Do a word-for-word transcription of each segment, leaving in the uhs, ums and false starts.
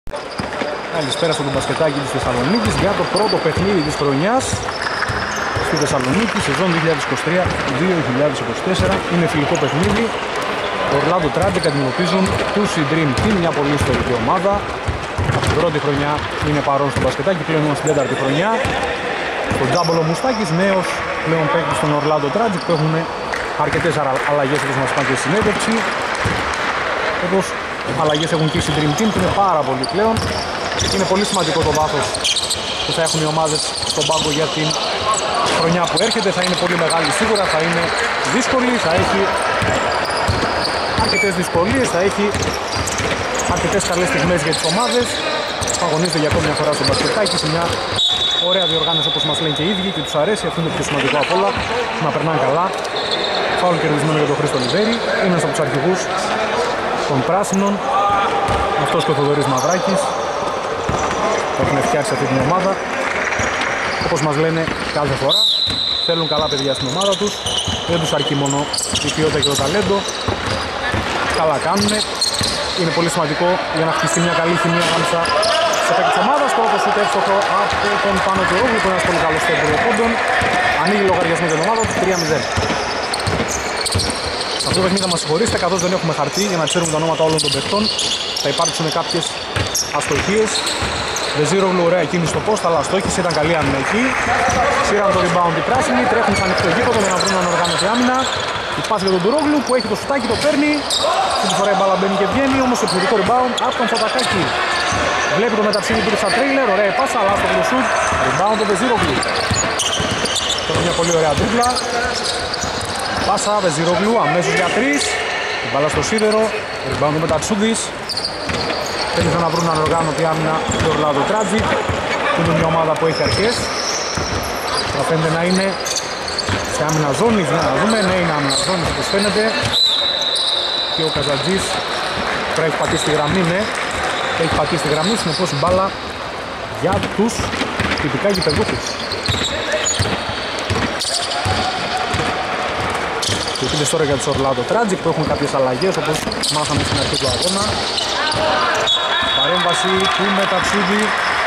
Καλησπέρα στο μπασκετάκι της Θεσσαλονίκης για το πρώτο παιχνίδι της χρονιάς στη Θεσσαλονίκη, σεζόν δύο χιλιάδες είκοσι τρία δύο χιλιάδες είκοσι τέσσερα. Είναι φιλικό παιχνίδι. Το Orlando Tragic αντιμετωπίζουν τους Dream Team, μια πολύ ιστορική ομάδα. Από την πρώτη χρονιά είναι παρόν στο μπασκετάκι, πλέον είμαστε στην τέταρτη χρονιά. Ο Τζάμπολο Μουστάκης, νέος πλέον παίκτης στον Orlando Tragic, που έχουν αρκετές αλλαγές όπως μας είπαν και στη συνέντευξη. Όπως αλλαγές έχουν και οι Dream Team, που είναι πάρα πολύ πλέον. Είναι πολύ σημαντικό το βάθος που θα έχουν οι ομάδες στον πάγκο για την χρονιά που έρχεται. Θα είναι πολύ μεγάλη σίγουρα, θα είναι δύσκολη, θα έχει αρκετές δυσκολίες, θα έχει αρκετές καλές στιγμές για τις ομάδες που αγωνίζονται για ακόμη μια φορά στο μπασκετάκι, σε μια ωραία διοργάνωση όπως μας λένε και οι ίδιοι και τους αρέσει. Αυτό είναι το πιο σημαντικό απ' όλα, να περνάνε καλά. Φάουλ κερδισμένο για τον Χρήστο Λιβέρη, είναι ένας από τους αρχηγούς των πράσινων, αυτός και ο Θοδωρής Μαυράκης που έχουν φτιάξει αυτή την ομάδα. Όπως μας λένε κάθε φορά, θέλουν καλά παιδιά στην ομάδα τους, δεν τους αρκεί μόνο η ποιότητα και το ταλέντο, καλά κάνουν. Είναι πολύ σημαντικό για να χτιστεί μια καλή χημεία ανάμεσα σε παίκτες της ομάδας. Πρώτο σουτ εύστοχο από τον Πάνο του Ρόγλου, που είναι ένας πολύ καλός τέρμινο πόντων. Ανοίγει λογαριασμό για την ομάδα του, τρία μηδέν. Αυτό το παιχνίδι θα μας συγχωρήσετε, καθώς δεν έχουμε χαρτί για να ξέρουμε τα ονόματα όλων των παιχτών. Θα υπάρξουν κάποιες αστοχίες. Βεζίρογλου, ωραία κίνηση στο post, αλλά αστόχηση, ήταν καλή άμυνα εκεί. Σύραν το rebound οι πράσινοι, τρέχουν σαν ανοιχτό γήπεδο για να βρουν ανοργάνωτη άμυνα. Η πάση για τον Τουρόγλου που έχει το σουτάκι, το παίρνει. Αυτή τη φορά η μπάλα μπαίνει και βγαίνει, όμως το επιθετικό rebound από τον Φωτακάκη. Βλέπει το μεταξύνη του στα τρέιλερ, ωραία η πάσα, αλλά στο σουτ. Rebound το Βεζίρογλου. Τώρα μια πολύ ωραία τρίπλα. Πάσα Βεζίρογλου, αμέσως για τρεις. Η μπάλα στο σίδερο, rebound το Μεταξούδης. Θέλησαν να βρουν ανοργάνωτη άμυνα του Orlando Tragic, που είναι μια ομάδα που έχει αρχές. Θα φαίνεται να είναι σε άμυνα ζώνης, για να δούμε. Ναι, είναι άμυνα ζώνης όπως φαίνεται. Και ο Καζατζής πρέπει να έχει πατήσει τη γραμμή, ναι. Έχει πατήσει τη γραμμή, συνεπώς η μπάλα για τους τυπικά γηπεδούχους. Και πείτε τώρα για τους Orlando Tragic που έχουν κάποιες αλλαγές όπως μάθαμε στην αρχή του αγώνα. Παρέμβαση του Μεταξούδη.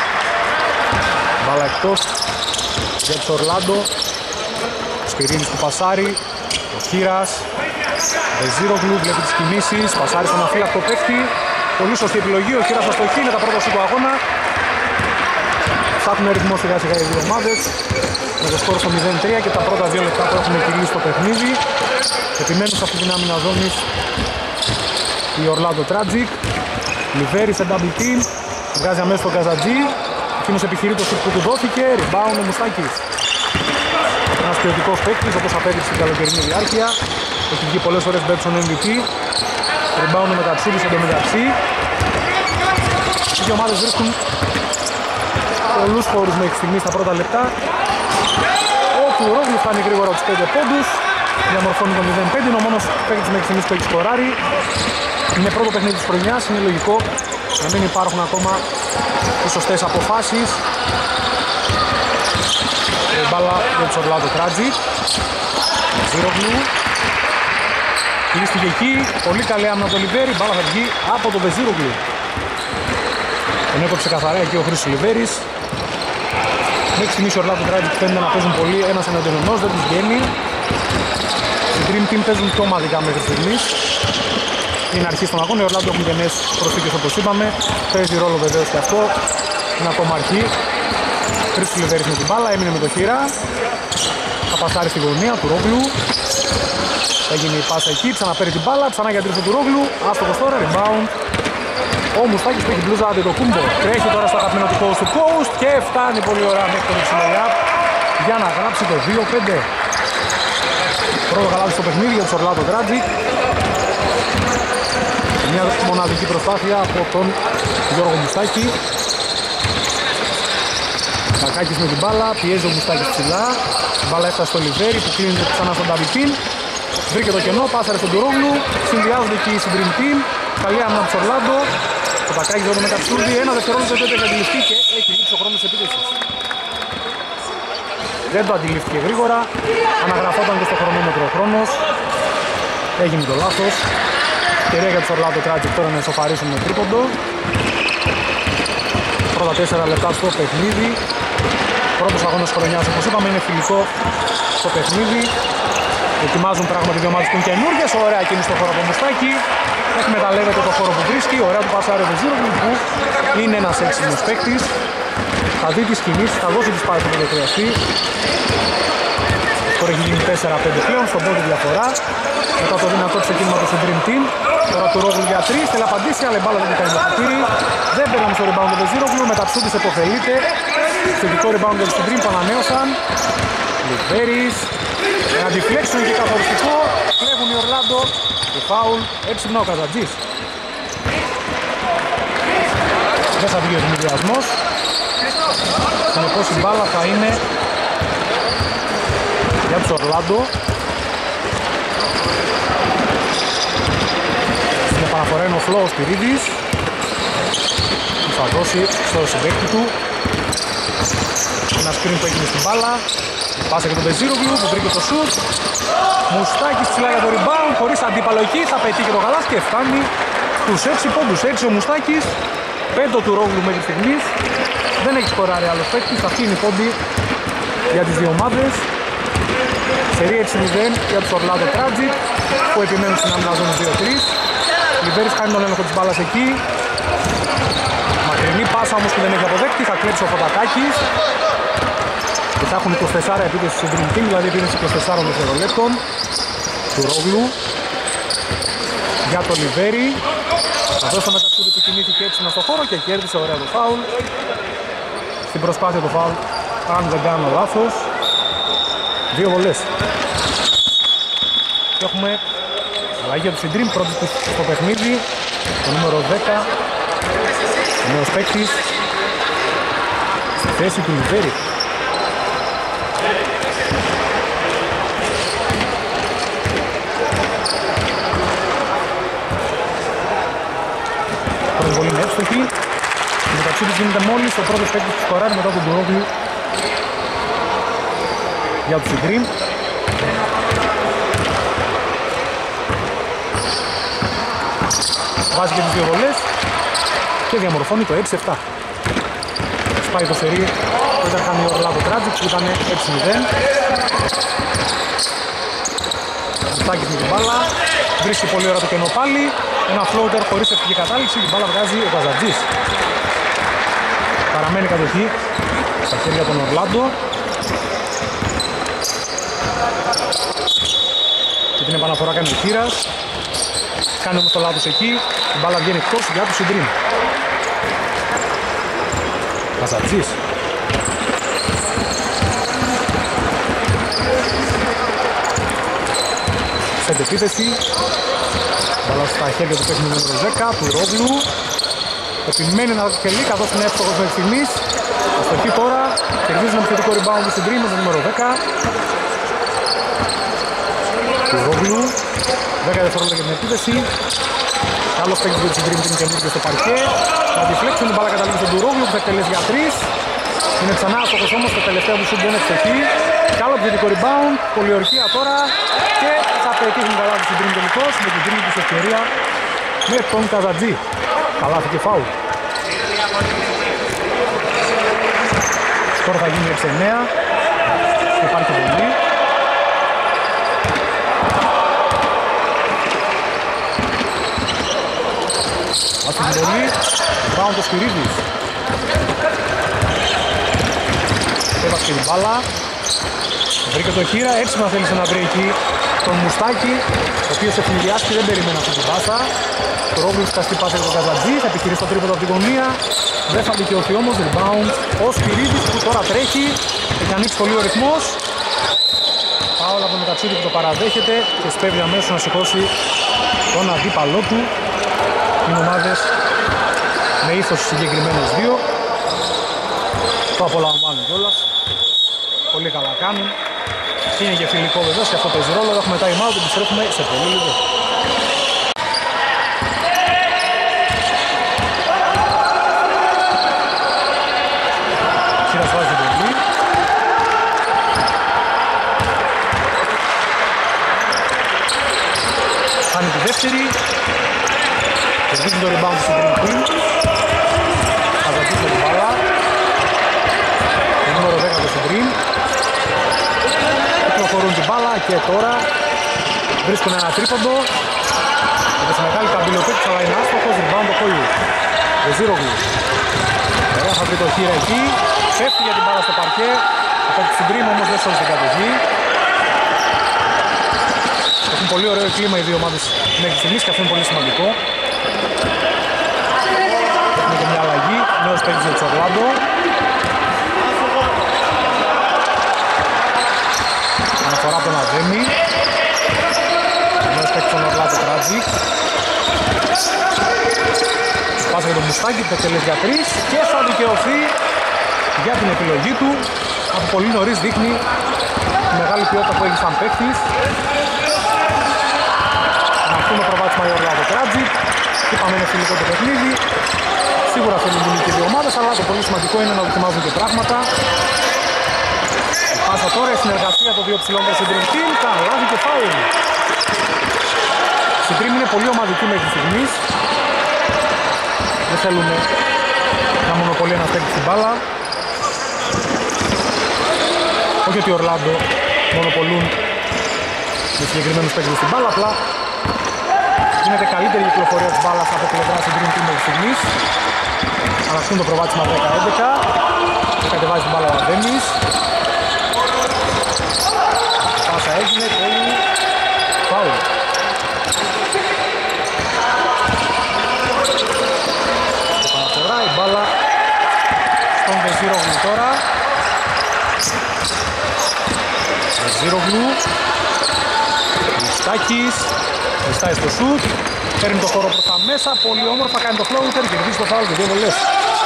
Μπάλα εκτός για τους Orlando. Σπυρίνης του πασάρι. Ο Χίρας. Βεζίρογλου βλέπει τις κινήσεις. Πασάρι στον αφύλακτο παίκτη. Πολύ σωστή επιλογή. Ο Χίρας αστοχή είναι τα πρώτα σου του αγώνα. Ψάχνουν ρυθμό σιγά σιγά οι δύο ομάδες. Με το σκορ στο μηδέν τρία και τα πρώτα δύο λεπτά που έχουν κυλήσει στο παιχνίδι. Επιμένουν σε αυτή την άμυνα ζώνης η Orlando Tragic. Λιβέρη σε double team. Βγάζει αμέσως τον Καζατζή. Εκείνος επιχειρεί το σουτ που του δόθηκε. Rebound ο Μουστάκης. Ένας ποιοτικός παίκτης όπως απέδειξε στην καλοκαιρινή διάρκεια. Έχει βγει πολλές φορές Μπέτσον εμ βι πι. Rebound ο Μεταξούδης εντωμεταξύ. Οι δύο ομάδες βρίσκουν πολλούς χώρους μέχρι στιγμή στα πρώτα λεπτά. Ο Τουρόγλου φτάνει γρήγορα τους πέντε πόντους. Διαμορφώνει το μηδέν πέντε. Είναι ο μόνος παίκτης μέχρι στιγμής που έχει σκοράρει. Είναι πρώτο παιχνίδι της χρονιάς, είναι λογικό να μην υπάρχουν ακόμα οι σωστές αποφάσεις. Η μπάλα για τους Orlando Tragic. Βεζίρογλου. Κλείστηκε εκεί, πολύ καλή άμυνα από τον Λιβέρη, η μπάλα θα βγει από τον Βεζίρογλου. Τον έκοψε καθαρά εκεί ο Χρήστος Λιβέρης. Μέχρι στιγμής οι Orlando Tragic φαίνεται να παίζουν πολύ ένας εναντίον ενός, δεν τους βγαίνει. Οι Dream Team παίζουν πιο ομαδικά μέχρι στιγμής. Είναι αρχή στον αγώνα, οι Orlando έχουν και νέες προσθήκες όπως είπαμε. Παίζει ρόλο βεβαίως και αυτό. Είναι ακόμα αρχή. Χρήστος Λιβέρης με την μπάλα, έμεινε με το Χίρα. Θα πασάρει στη γωνία του Ρόγλου. Θα γίνει η πάσα εκεί, ξαναπαίρνει την μπάλα, ξανά για τρίτο του Ρόγλου. Άστοχος τώρα, rebound. Ο Μουστάκης που έχει μπλούζα το κούμπο. Τρέχει τώρα στο αγαπημένο του coast to coast και φτάνει πολύ ωραία μέχρι τον Ιξιλογιά για να γράψει το δύο πέντε. Πρώτο καλάθι στο παιχνίδι για τους Orlando Tragic. Μια μοναδική προσπάθεια από τον Γιώργο Μουστάκη. Κακάκης με την μπάλα, πιέζει ο Μουστάκης ψηλά. Η μπάλα έφτασε στο Λιβέρη που κλείνει ξανά στον Ταβιτίν. Βρήκε το κενό, πάσαρε στον Τουρόγλου. Συνδυάζονται εκεί οι Dream Team. Καλή άμυνα από τους Orlando. Το Κακάκης εδώ με Μεταξούδη. Ένα δευτερόλεπτο δεν έχει αντιληφθεί και έχει λήξει ο χρόνος της επίθεσης. Δεν το αντιλήφθηκε γρήγορα. Αναγραφόταν και στο χρονόμετρο ο χρόνος. Έγινε το λάθος. Ευκαιρία για τους Orlando Tragic τώρα να ισοφαρίσουν με τρίποντο. πρώτα τέσσερα λεπτά στο παιχνίδι. Πρώτος αγώνας χρονιάς, όπως είπαμε, είναι φιλικό στο παιχνίδι. Ετοιμάζουν πράγματι δύο ομάδες που είναι καινούργιες. Ωραία κίνηση στο χώρο από Μουστάκη. Εκμεταλλεύεται το χώρο που βρίσκει. Ωραία του πασάρει ο Βεζίρογλου που είναι ένας έξυπνος παίκτης. Θα δει τις κινήσεις, θα δώσει τις πάσεις που δεν χρειαστεί. Τώρα έχει γίνει τέσσερα πέντε πλέον, στον πόδι διαφορά. Μετά το δυνατό ξεκίνημα του Dream Team. Τώρα του Ρόγλου για τρεις, θέλει να απαντήσει, αλλά η μπάλα δεν κάνει το χατήρι. Δεν παίρναμε στο rebound του Βεζίρογλου, με τα ψούτης επωφελείται. Θετικό rebound του Dream που ανανέωσαν. Λιβέρης. Ένα deflection και καθοριστικό. Κλέβουν οι Ορλάντο. Και φάουλ, έξυπνα ο Καζατζής. Δεν θα βγει ο δημιουργιασμός. Συνεπώς η μπάλα θα είναι για τους Ορλάντο. Στην επαναφορά είναι ο Φλό Σπυρίδης. Θα δώσει στο συμπαίκτη του. Ένα screen που έγινε στην μπάλα. Πάσα για τον Βεζίρογλου που βρήκε το σουτ. Μουστάκης ψηλά για το rebound, χωρίς αντίπαλο εκεί, θα πετύχει το γαλάς και φτάνει τους έξι πόντους. έξι ο Μουστάκης, πέντε του Ρόγλου μέχρι στιγμής. Δεν έχει σκοράρει άλλος παίκτης, αυτή είναι η πόντη για τις δύο ομάδες. Σερί έξι μηδέν για τους Orlando Tragic που επιμένουν στην άμυνα ζώνη δύο τρία. Λιβέρης κάνει τον έλεγχο της μπάλας εκεί. Μακρινή πάσα όμως που δεν έχει αποδέκτη, θα κλέψει ο Φωτακάκης. Και θα έχουν είκοσι τέσσερα επίθεση στο Dream Team, δηλαδή επίθεση είκοσι τέσσερα δευτερολέπτων του Ρόγλου για το Λιβέρη. Θα δώσει το μεταξούδι που κινήθηκε έτσι στο χώρο και κέρδισε ωραία το φάουλ. Στην προσπάθεια του φάουλ, αν δεν κάνω λάθος, δύο βολές. Και έχουμε αλλαγή για το Dream, πρώτη του στο παιχνίδι, το νούμερο δέκα, ο νέος παίκτης στη θέση του Λιβέρη. Προσβολή είναι εύστοχη. Η μεταξύ τους γίνεται μόλις ο πρώτος παίκτης του σκοράρει μετά τον Τουρόγλου για τους Dream. Βάζει και τις δύο βολές και διαμορφώνει το έξι επτά. Σπάει το σερί που ήταν κάνει ο Orlando Tragic που ήταν έξι μηδέν. Μουστάκης με την μπάλα, βρίσκει πολύ ώρα το κενό πάλι. Ένα floater χωρίς ευτυχή κατάληξη, την μπάλα βγάζει ο Καζατζής. Παραμένει κατοχή στα χέρια των Orlando. Και την επαναφορά κάνει ο Κύρας. Κάνει όμως το λάθος εκεί, η μπάλα βγαίνει εκτός για τους Dream. Καζατζής. Σε επίθεση. Μπάλα στα χέρια του παίχνει νούμερο δέκα, του Ρόγλου. Επιμένει να κελεί καθώς είναι εύστοχος μέχρι στιγμής. Αστοχή τώρα, κερδίζει ένα επιθετικό rebound στην Dream με το νούμερο δέκα. Του Ρόγλου. δέκα δευτερόλεπτα για την επίθεση. Άλλος παίκτης για την Dream την καινούργια στο παρκέ. Θα deflection, την μπάλα καταλήγει στον Τουρόγλου που θα εκτελέσει για τρεις. Είναι ξανά άστοχος όμως, το τελευταίο του σουτ δεν είναι ευτυχή. Κι άλλο επιθετικό rebound, πολιορκία τώρα. Και θα πετύχουν καλά τους Dream τελικώς με την τρίτη τους ευκαιρία με τον Καζατζή. Καλάθι και φάουλ. Τώρα θα γίνει έξι εννέα. Υπάρχει βολή. Ας την βολή. Rebound ο Σπυρίδης. Έβασε την μπάλα. Βρήκε το χείρα, έτσι να θέλησε να βρει εκεί τον Μουστάκη, ο οποίος ευνηδιάστηκε, δεν περιμένει αυτή την πάσα. Το Ρόγλου σκαστεί πάσα για τον Καζατζή, θα επιχειρήσει το τρίποντο από την γωνία. Δεν θα δικαιωθεί όμως, rebound ο Σπυρίδης που τώρα τρέχει, έχει ανοίξει πολύ ο ρυθμός. Πάω από το μεταξύδι που το παραδέχεται και σπέβει αμέσως να σηκώσει τον αντίπαλό του. Είναι ομάδες με ήθος συγκεκριμένες δύο. Το απολαμβάνουν κιόλας. Πολύ καλά κάνουν. Είναι και φιλικό βεβαίως και αυτό παίζει ρόλο. Έχουμε time out, επιστρέφουμε σε πολύ λίγο. Κύρας βάζει την πολύ. Κάνει τη δεύτερη. Κερδίζει το rebound στην Dream Team. Θα δοκίσει την μπάλα. κυκλοφορούν την μπάλα και τώρα βρίσκουν ένα τρίποντο. Είναι σε μεγάλη καμπυλιοπέκτης αλλά είναι άστοχος, rebound το Κόιου. Βεζίρογλου. Ωραία θα βρει το χείρα εκεί. Πέφτει για την μπάλα στο παρκέ. Θα παίξει την πρίμη όμως δεν σώζει την κατοχή. Έχουν πολύ ωραίο κλίμα οι δύο ομάδες μέχρι στιγμής και αυτό είναι πολύ σημαντικό. Έχουμε και μια αλλαγή. Νέος παίκτης για τους Ορλάντο. Αναφορά από τον Αδέμι. Νέος παίκτης τον Ορλάντο Κράτζικ. Πάσα για τον Μουστάκη που εκτελέσει για τρεις και θα δικαιωθεί για την επιλογή του. Από πολύ νωρίς δείχνει τη μεγάλη ποιότητα που έχει σαν παίκτης. Να αυτό το προβάτισμα για Ορλάντο Κράτζικ. Είπαμε είναι φιλικό το παιχνίδι. Σίγουρα θέλουν και οι δύο ομάδες, αλλά το πολύ σημαντικό είναι να δοκιμάζουν και πράγματα. Πάσα τώρα η συνεργασία των δύο ψηλών των Dream Team. Λάβει και φάουλ. Η Dream είναι πολύ ομαδική μέχρι στιγμής. Δεν θέλουν να μονοπολεί ένας παίκτης στην μπάλα. Όχι ότι οι Ορλάντο μονοπολούν με συγκεκριμένους παίκτες στην μπάλα, απλά γίνεται καλύτερη κυκλοφορία της μπάλας από πλευρά της Dream Team μέχρι στιγμής. Αναστούν το προβάτισμα δέκα έντεκα. Κατεβάζει την μπάλα ο Αδέμις. Πάσα έγινε, τέλει. Φάουλ. Επαναφορά η μπάλα στον Βεζίρογλου τώρα. Βεζίρογλου. Χριστάκης. Χριστάει στο σουτ. Παίρνει το χώρο προς τα μέσα. Πολύ όμορφα κάνει το floater. Κερδίζει το φάουλ και δύο βολές.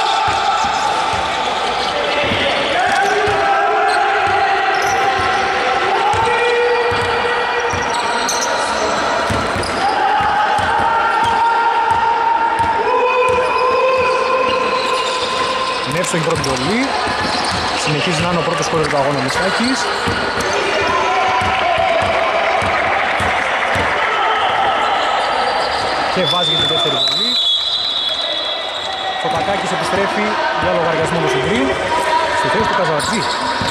Είναι εύστοχη πρώτη βολή. Συνεχίζει να είναι ο πρώτος σκόρερ του αγώνα Μιστάκης. Και βάζει για τη δεύτερη βολή. Φωτακάκης επιστρέφει για λογαριασμό του Συντρίμ στη θέση του Καζατζή.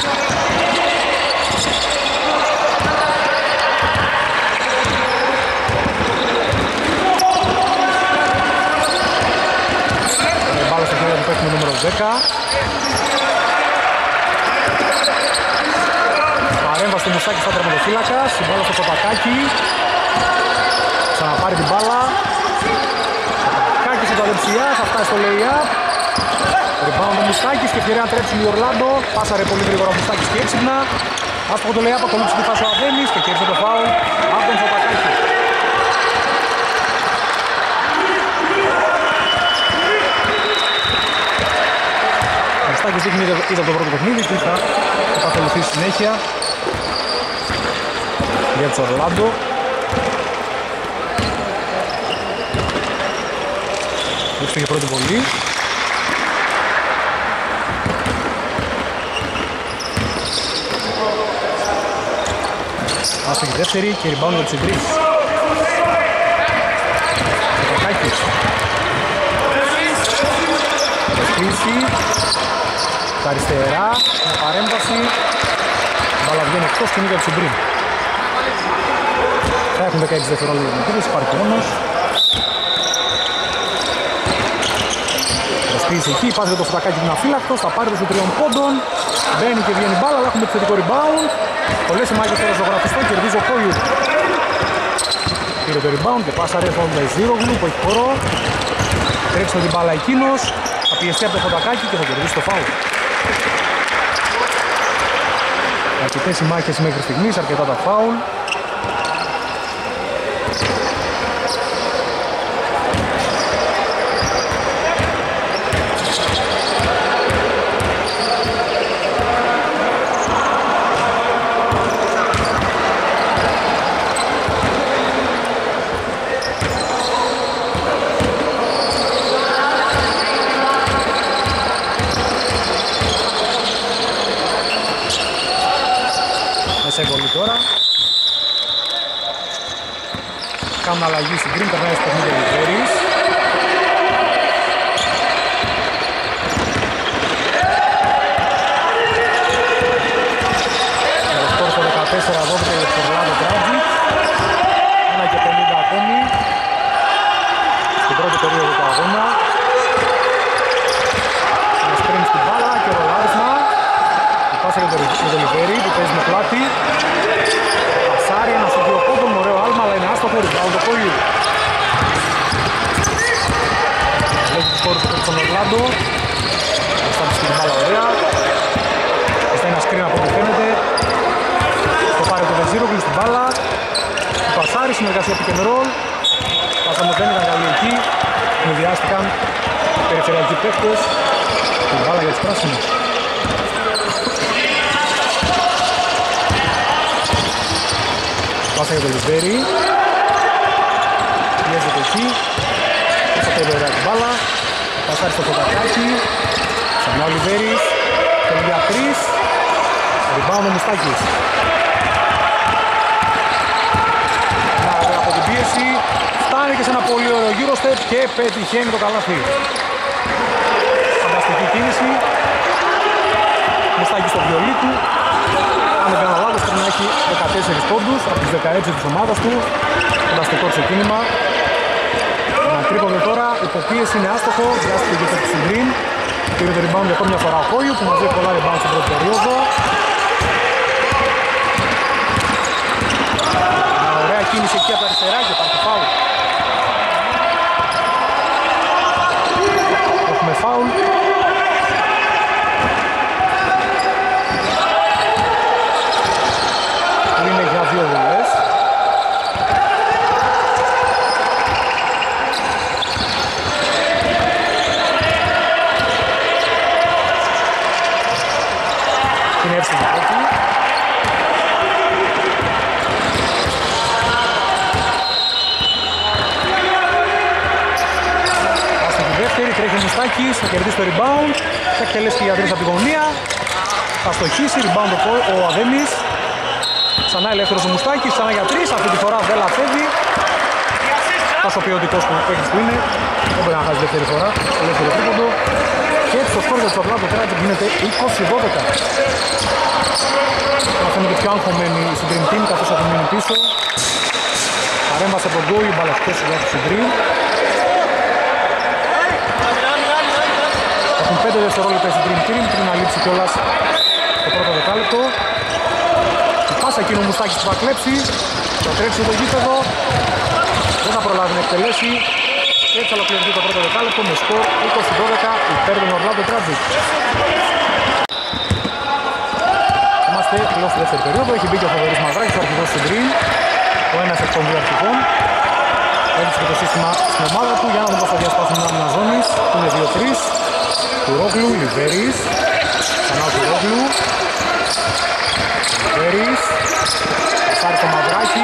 Μπάλα στα χέρια του παίκτου νούμερο δέκα. Παρέμβαση του Μουσάκη στα τερματοφύλακας. Η μπάλα στο Φωτακάκη. Ξαναπάρει την μπάλα. Κάκης από τα δεξιά, θα φτάσει στο lay-up. Rebound ο Μουστάκης και ευκαιρία να τρέψουν οι Ορλάντο. Πάσαρε πολύ γρήγορα ο Μουστάκης και έξυπνα. Άστοχο το lay-up, ακολούθησε τη φάση ο Αδέμις και κέρδισε το φάουλ από τον Φωτακάκη. Ο Μουστάκης δείχνει είδα το πρώτο παιχνίδι και θα επακολουθήσει συνέχεια για τους Ορλάντο. Ήρθε και πρώτη βολή. Άσε και δεύτερη και rebound για τους Συντρίμς. Κακάκης. Προσκλήση. Τα αριστερά. Μια παρέμβαση. Μπάλα βγαίνει εκτός και είναι για τους Συντρίμς. Θα έχουν δεκαέξι δευτερόλεπτα μετρήσεις, υπάρχει χρόνος. Προσποίηση εκεί, πάζει το Φωτακάκι του αφύλακτος, θα πάρει το σου τριών πόντων. Μπαίνει και βγαίνει μπάλα, αλλά έχουμε επιθετικό rebound. Πολλές σημάδες τώρα ζωγραφιστό, κερδίζει ο Κόιου. Πήρε το rebound και πάσαρε τον Βεζίρογλου που έχει χώρο. Τρέξει με την μπάλα εκείνος, θα πιεστεί από το Φωτακάκι και θα κερδίσει το φάουλ. Αρκετές οι μάχες μέχρι στιγμής, αρκετά τα φάουλ. Κάνουν αλλαγή στην Green, περνάει στο παιχνίδι ο Λιβέρης. Ο Ρεκτόρ στο δεκατέσσερα πρώτο περίοδο του αγώνα. Ένα σπριν στην μπάλα και ρολάρισμα. Η πάσα για τον Λιβέρη που παίζει με πλάτη. Πασάρι, ένα στο δύο πόντων, ωραίο άλμα, αλλά είναι άστοχο, rebound το Κόλλιου. Λέγει του χώρου του στον Ορλάντο. Στάμπησε την μπάλα ωραία. Αυτά είναι ένα screen από ό,τι φαίνεται. Το πάρει το Βεζίρογλου στην μπάλα. Του πασάρι, συνεργασία pick and roll. Πάσα μου δεν ήταν καλή εκεί. Συνδυάστηκαν περιφερειακοί παίκτες. Την μπάλα για τους πράσινους. Πάσα για τον Λιβέρη. Πιέζεται εκεί. Πίσω πέντε ωραία την μπάλα. Πασάρι στο Φωτακάκι. Ξανά ο Λιβέρης. Θέλει για τρεις. Rebound ο Μουστάκης. Μια ωραία από την πίεση. Φτάνει και σε ένα πολύ ωραίο γύρο step και πετυχαίνει το καλάθι. Φανταστική κίνηση. Μουστάκης στο βιολί του. Αν δεν κάνω λάθος πρέπει να έχει δεκατέσσερις πόντους από τις δεκαέξι της ομάδας του. Φανταστικό ξεκίνημα. Ένα τρίποντο τώρα, υποπίεση είναι άστοχο, διάστηκε και το Ξυντρίν. Πήρε το rebound για ακόμη μια φορά ο Κόιου που μαζεύει πολλά rebound στην πρώτη περίοδο. Μια ωραία κίνηση εκεί από τα αριστερά και υπάρχει φάουλ. Έχουμε φάουλ. Είναι για δύο βολές. Είναι εύστοχη η πρώτη. Πάστε τη δεύτερη, τρέχει ο Μουστάκης, θα κερδίσει το rebound. Θα εκτελέσει και για τρεις από τη γωνία. Θα στοχίσει, rebound ο Αδέμης. Ξανά ελεύθερος ο Μουστάκης, ξανά για τρεις, αυτή τη φορά δεν λαφεύει. Τόσο ποιοτικός που παίκτης που είναι, δεν μπορεί να χάσει δεύτερη φορά, ελεύθερο τρίποντο. Και έτσι το σκόρ για τους Ορλάντο Τράτζικ γίνεται είκοσι δώδεκα. Τώρα φαίνεται πιο αγχωμένοι η Dream Team καθώς έχουν μείνει πίσω. Παρέμβασε από τον Γκόι, μπαλαστές για τους Dream. Έχουν πέντε δευτερόλεπτα η Dream Team πριν να λείψει κιόλας το πρώτο δεκάλεπτο. Πάσα εκείνο ο Μουστάκης που θα κλέψει, θα τρέξει το γήπεδο, δεν θα προλάβει να εκτελέσει και έτσι ολοκληρωθεί το πρώτο δεκάλεπτο με σκορ είκοσι δώδεκα υπέρ των Ορλάντο Τράτζικ. Είμαστε πλέον στη δεύτερη περίοδο, έχει μπει και ο Θοδωρής Μαδράκης, ο αρχηγός του Green, ο ένας εκ των δύο αρχηγών. Έδειξε και το σύστημα στην ομάδα του για να δούμε πώς θα διασπάσουν την άμυνα ζώνης, που είναι δύο τρία. Κουρόγλου, Λιβέρης, ξανά ο Κουρόγλου. Λιβέρης, πασάρει στο Μαδράκι.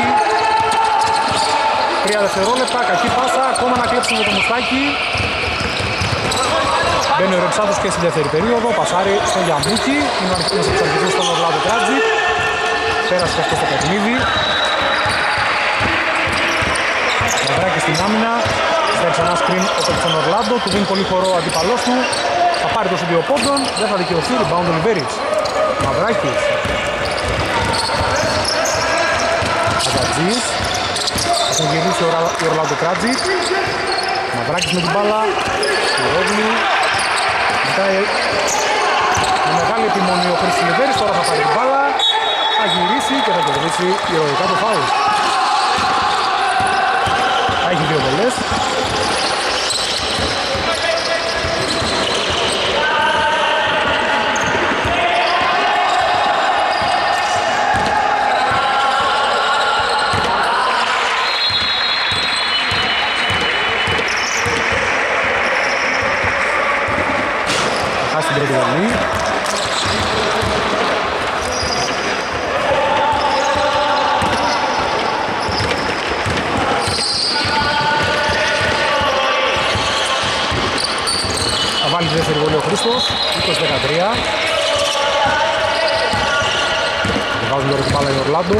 Τρία δευτερόλεπτα, κακή πάσα, ακόμα να κλέψουμε το Μουστάκι. Μπαίνει ο Ρεψάτος και στη δεύτερη περίοδο, πασάρει στο Γιαμπούκι. Είναι ο αρχικός της αρχηγούς στον Ορλάντο Τράτζικ. Πέρασε και αυτό στο παιχνίδι. Μαδράκι στην άμυνα, στα ξανά screen ο παίκτης των Ορλάντο, του δίνει πολύ χορό ο αντίπαλός του. Θα πάρει το δύο πόντων, δεν θα δικαιωθεί, rebound ο Λιβέρης. Μαδράκης. Αζατζής. Έχουν γυρίσει ο Ορλάντο Τράτζικ. Μαδράκης με την μπάλα. Κουρόγλου. Ζητάει με μεγάλη επιμονή ο Χρήστος Λιβέρης. Τώρα θα πάρει την μπάλα. Θα γυρίσει και θα κερδίσει ηρωικά το φάουλ. Θα έχει δύο βολές. Στην πρώτη γραμμή. Θα βάλει τη δεύτερη βολή ο Χρήστος, είκοσι δεκατρία. Βάζουν τώρα την μπάλα η Ορλάντο.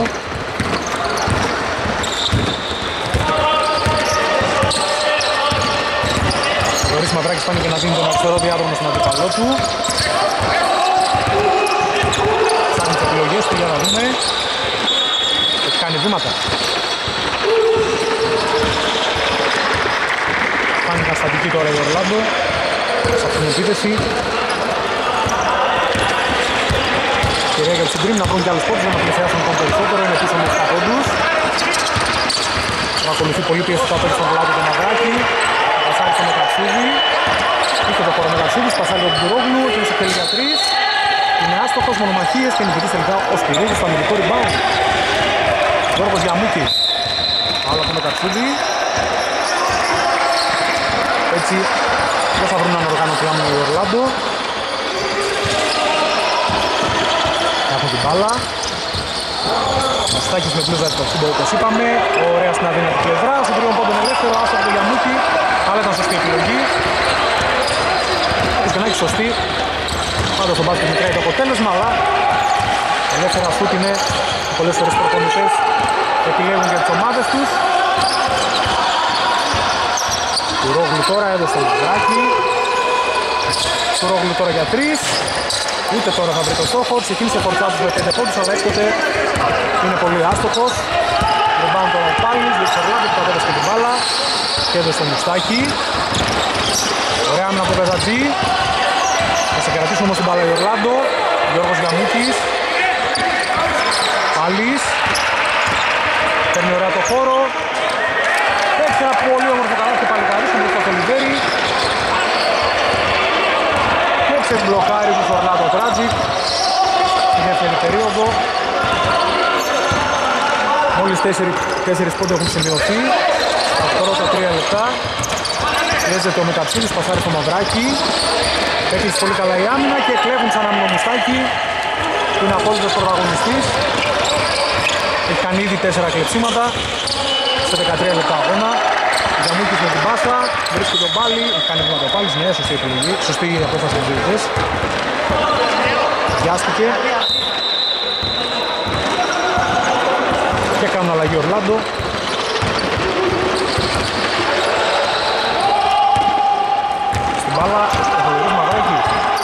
Ο Μαδράκης πάνε και να δίνει τον αριστερό διάδρομο στον αντιπαλό του. Ψάχνει τις επιλογές του για να δούμε. Έχει κάνει βήματα. Πάνε επιθετική τώρα η Ορλάντο σε αυτήν την επίθεση. Κυρία για τους Dream να βρουν και άλλους πόντους για να πλησιάσουν τον περισσότερο, είναι πίσω με επτά πόντους. Ακολουθεί πολύ πίεση στα πέντε στον Βλάτο και Μαυράκη. Πασάρι στο Μεταξούδη. Είχε το χώρο Μεταξούδης, πασάρι για τον Τουρόγλου, έχει σε για τρεις. Είναι άστοχος, μονομαχίες και νικητής τελικά ο Σπυρίδης στο αμυντικό rebound. Γιώργος Γιαμούκης. Άλλο από Μεταξούδη. Έτσι δεν θα βρουν έναν οργάνωτο άμυνα η Ορλάντο. Έχουν την μπάλα. Μαστάκης με πλούζα το σύμπο όπως είπαμε. Ωραία στην αδύνατη πλευρά. Στον τριών πόντων ελεύθερο. Άστο από το Γιαμούκη. Αλλά ήταν σωστή επιλογή. Όπως και να έχει σωστή. Πάντως στον μπάσκετ μετράει το αποτέλεσμα. Αλλά ελεύθερα σούτ είναι πολλές φορές προπονητές επιλέγουν για τις ομάδες τους. Τουρόγλου τώρα έδωσε το Μαυράκι. Τουρόγλου τώρα για τρεις. Ούτε τώρα θα βρει το στόχο. Ξεκίνησε φορτσάτος με πέντε πόντους, αλλά έκτοτε είναι πολύ άστοχος. Rebound τώρα ο Πάλης, δεν ξερλάβει, που κατέβασε και την μπάλα. Και έδωσε το Μουστάκι. Ωραία άμυνα από τον Καζατζή. Θα σε κρατήσουμε όμως την μπάλα η Ορλάντο. Γιώργος Γιαμούκης. Πάλης. Παίρνει ωραία το χώρο. Έχει ένα πολύ όμορφο καλά και παλικαρίσιο μπροστά στο Λιβέρι. Και ξεμπλοκάρει του Ορλάντο Τράτζικ στη δεύτερη περίοδο. Μόλις τέσσερις πόντοι έχουν σημειωθεί στα πρώτα τρία λεπτά. Πιέζεται ο Μεταψίδης, πασάρει στο Μαυράκι. Έκλεισε πολύ καλά η άμυνα και κλέβουν σαν άμυνο Μουστάκι. Είναι απόλυτος πρωταγωνιστής. Έχει κάνει ήδη τέσσερα κλεψίματα σε δεκατρία λεπτά αγώνα. Γιαμούκης με την πάσα, βρίσκει τον πάλι, έχει κάνει βήματα ο πάλης, ναι, σωστή επιλογή, σωστή η απόφαση των διαιτητές. Βιάστηκε. Και κάνουν αλλαγή Ορλάντο. Στην μπάλα, ο Βολερής Μαυράκη.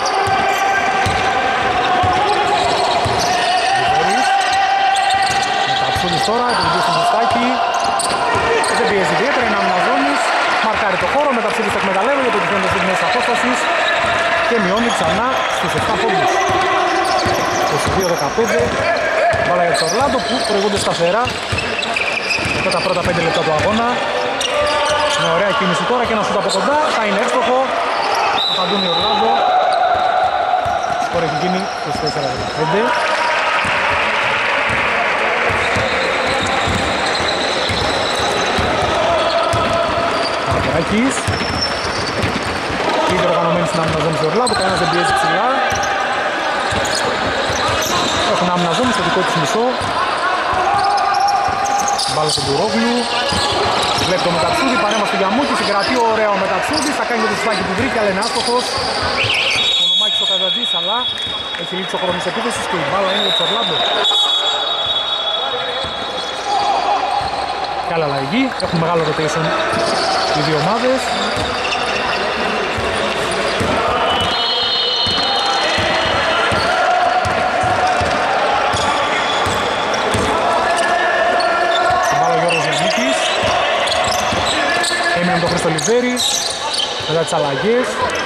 Βολερής. Μεταξούδης τώρα, επιλογή στο Μουστάκι. Δεν πιέζει ιδιαίτερα, είναι άμυνα ζώνης. Μαρκάρει το χώρο, Μεταξούδης θα εκμεταλλεύει για το επιθέμπτο της μέσης απόστασης. Και μειώνει ξανά στους επτά πόντους. είκοσι δύο δεκαπέντε. Μπάλα για το Ορλάντο που προηγούνται σταθερά μετά τα πρώτα πέντε λεπτά του αγώνα. Με ωραία κίνηση τώρα και ένα σούτ από κοντά. Θα είναι εύστοχο. Απαντούν οι Ορλάντο. Σκορ έχει γίνει είκοσι τέσσερα δεκαπέντε. Ακής. Ήδη οργανωμένοι στην άμυνα ζώνη του Ορλάντο. Κανένας δεν πιέζει ψηλά. Έχουν άμυνα ζώνη στο δικό τους μισό. Μπάλα στον Τουρόγλου. Βλέπει το Μεταξούδη, παρέμβαση του Γιαμούκη. Συγκρατεί ωραία ο Μεταξούδης. Θα κάνει και το σφάκι που βρήκε, αλλά είναι άστοχος. Ο Νομάκης ο Καζατζής, αλλά έχει λήξει ο χρόνος επίθεσης και η μπάλα είναι για τους Ορλάντο. Και άλλα αλλαγή. Έχουν μεγάλο rotation οι δύο ομάδες. Έμεινε το Χρήστο Λιβέρη μετά τις αλλαγές.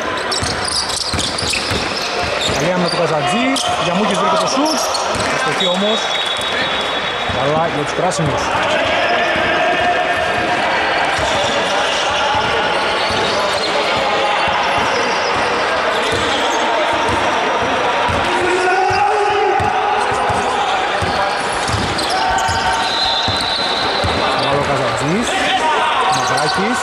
Καλή άμυνα του Καζατζή. Γιαμούκης βρήκε το σουτ. Αστοχή όμως. Καλά για τους πράσινους. Καλό Καζατζής. Μαυράκης.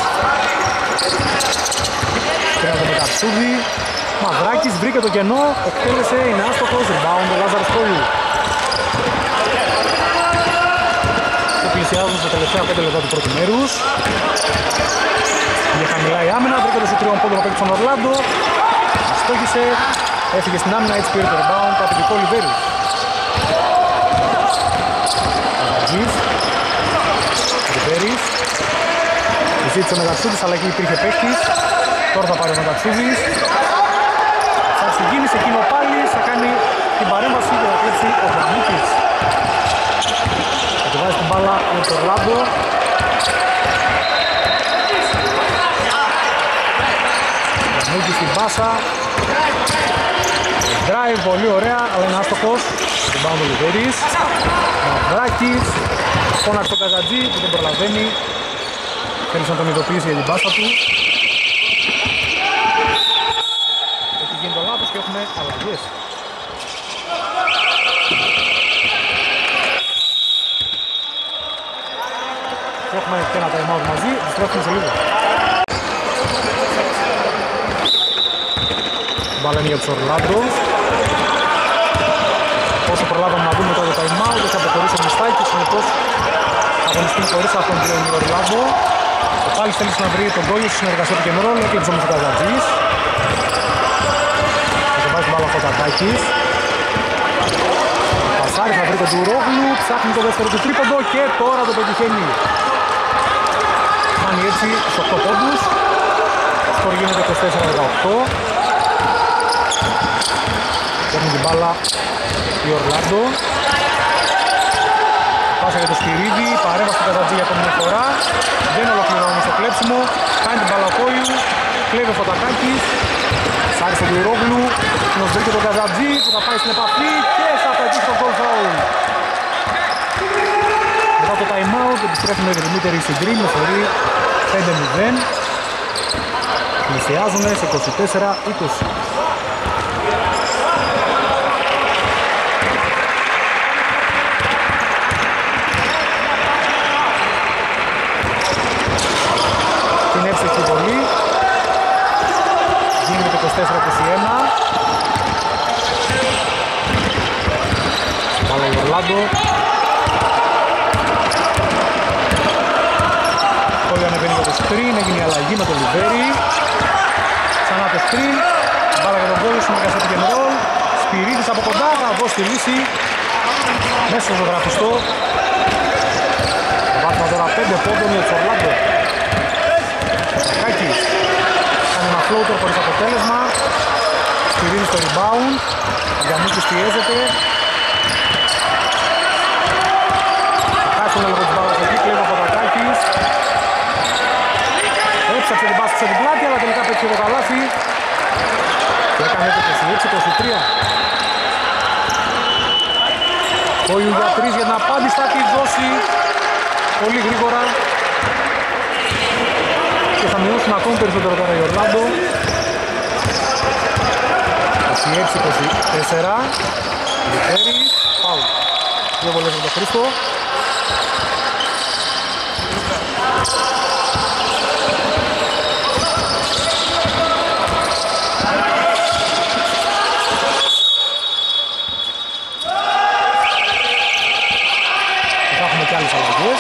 Πέρα το Μεταξούδη. Μαυράκης βρήκε το κενό, εκτέλεσε, είναι άστοχος, rebound ο Λάζαρος Κόλλου. Και πλησιάζουν στα τελευταία πέντε λεπτά του πρώτου μέρους. Για χαμηλά η άμυνα, βρήκε το σου τριών πόντων από τον Ορλάντο. Αστόχησε, έφυγε στην άμυνα, έτσι πήρε το rebound, το απαιτητικό Λιβέρη. Αγατζής. Λιβέρης. Ζήτησε ο Μεταξούδης, αλλά εκεί υπήρχε παίκτης. Τώρα θα πάρει ο Μεταξούδης. Θα στην κίνηση εκείνο πάλι, θα κάνει την παρέμβαση και θα κλέψει ο Γιαμούκης. Θα τη βάζει την μπάλα με το Ορλάντο. Νίκη στην πάσα. Drive, πολύ ωραία, αλλά είναι άστοχος. Την πάνω του Λιβέρης. Μαυράκης. Φώναξε τον Καζατζή που δεν προλαβαίνει. Θέλησε να τον ειδοποιήσει για την πάσα του. Έχει γίνει το λάθος και έχουμε αλλαγές. Και έχουμε και ένα time out μαζί, επιστρέφουμε σε λίγο. Μπάλα είναι για τους Ορλάντο. Όσο προλάβαμε να δούμε τώρα το time out, έχει αποχωρήσει ο Μιστάκης, συνεπώς θα αγωνιστούν χωρίς αυτόν πλέον οι Ορλάντο. Ο Πάλης θέλει να βρει τον Κόγιο στη συνεργασία του Κεμερόλ, έκλειψε όμως ο Καζατζής. Θα το βάζει μπάλα ο Φωτακάκης. Πασάρι θα βρει τον Τουρόγλου, ψάχνει το δεύτερο του τρίποντο και τώρα το πετυχαίνει. Κάνει έτσι στους οκτώ πόντους. Σκορ γίνεται είκοσι τέσσερα δεκαοκτώ. Παίρνει την μπάλα η Ορλάντο. Πάσα για το Σπυρίδη, παρέμβαση του Καζατζή για ακόμη μια φορά. Δεν ολοκληρώνει στο κλέψιμο. Κάνει την μπάλα Κόιου, κλέβει ο Φωτακάκης. Σάρι στον Τουρόγλου, nos βρήκε τον Καζατζή που θα πάει στην επαφή και θα πετύχει το goal foul. Μετά το time out επιστρέφουμε οι Δημήτρη στην Green με φορεί πέντε μηδέν. Πλησιάζουν σε είκοσι τέσσερα είκοσι. Την έψυχη βολή. Γίνεται είκοσι τέσσερα είκοσι ένα. Βάλε η Ορλάντο. Όλοι ανεβαίνει για το screen, έγινε η αλλαγή με τον Λιβέρη. Ξανά το screen. Βάλε για τον Κόλλο, συνεργασία του Κεμερόλ. Σπυρίδης από κοντά, θα δώσει τη λύση. Μέσα στο ζωγραφιστό. Το βάθμα τώρα πέντε πόντων για τους Ορλάντο. Κάκης. Κάνει ένα floater χωρίς αποτέλεσμα. Σπυρίδης στο rebound. Αγκαμούκης πιέζεται. Κάτσε λίγο την μπάλα εκεί, κλέβει ο Φωτακάκης. Έψαξε την πάση στην πλάτη, αλλά τελικά πέτυχε το καλάθι. Και έκανε το είκοσι έξι είκοσι τρία. Ο Ιουγιατρής για την απάντηση θα τη δώσει πολύ γρήγορα. Και θα μειώσουν ακόμη περισσότερο τώρα η Ορλάντο. είκοσι έξι είκοσι τέσσερα. Λιβέρης, φάουλ. Δύο βολές με τον Χρήστο. Θα έχουμε και άλλες αλλαγές.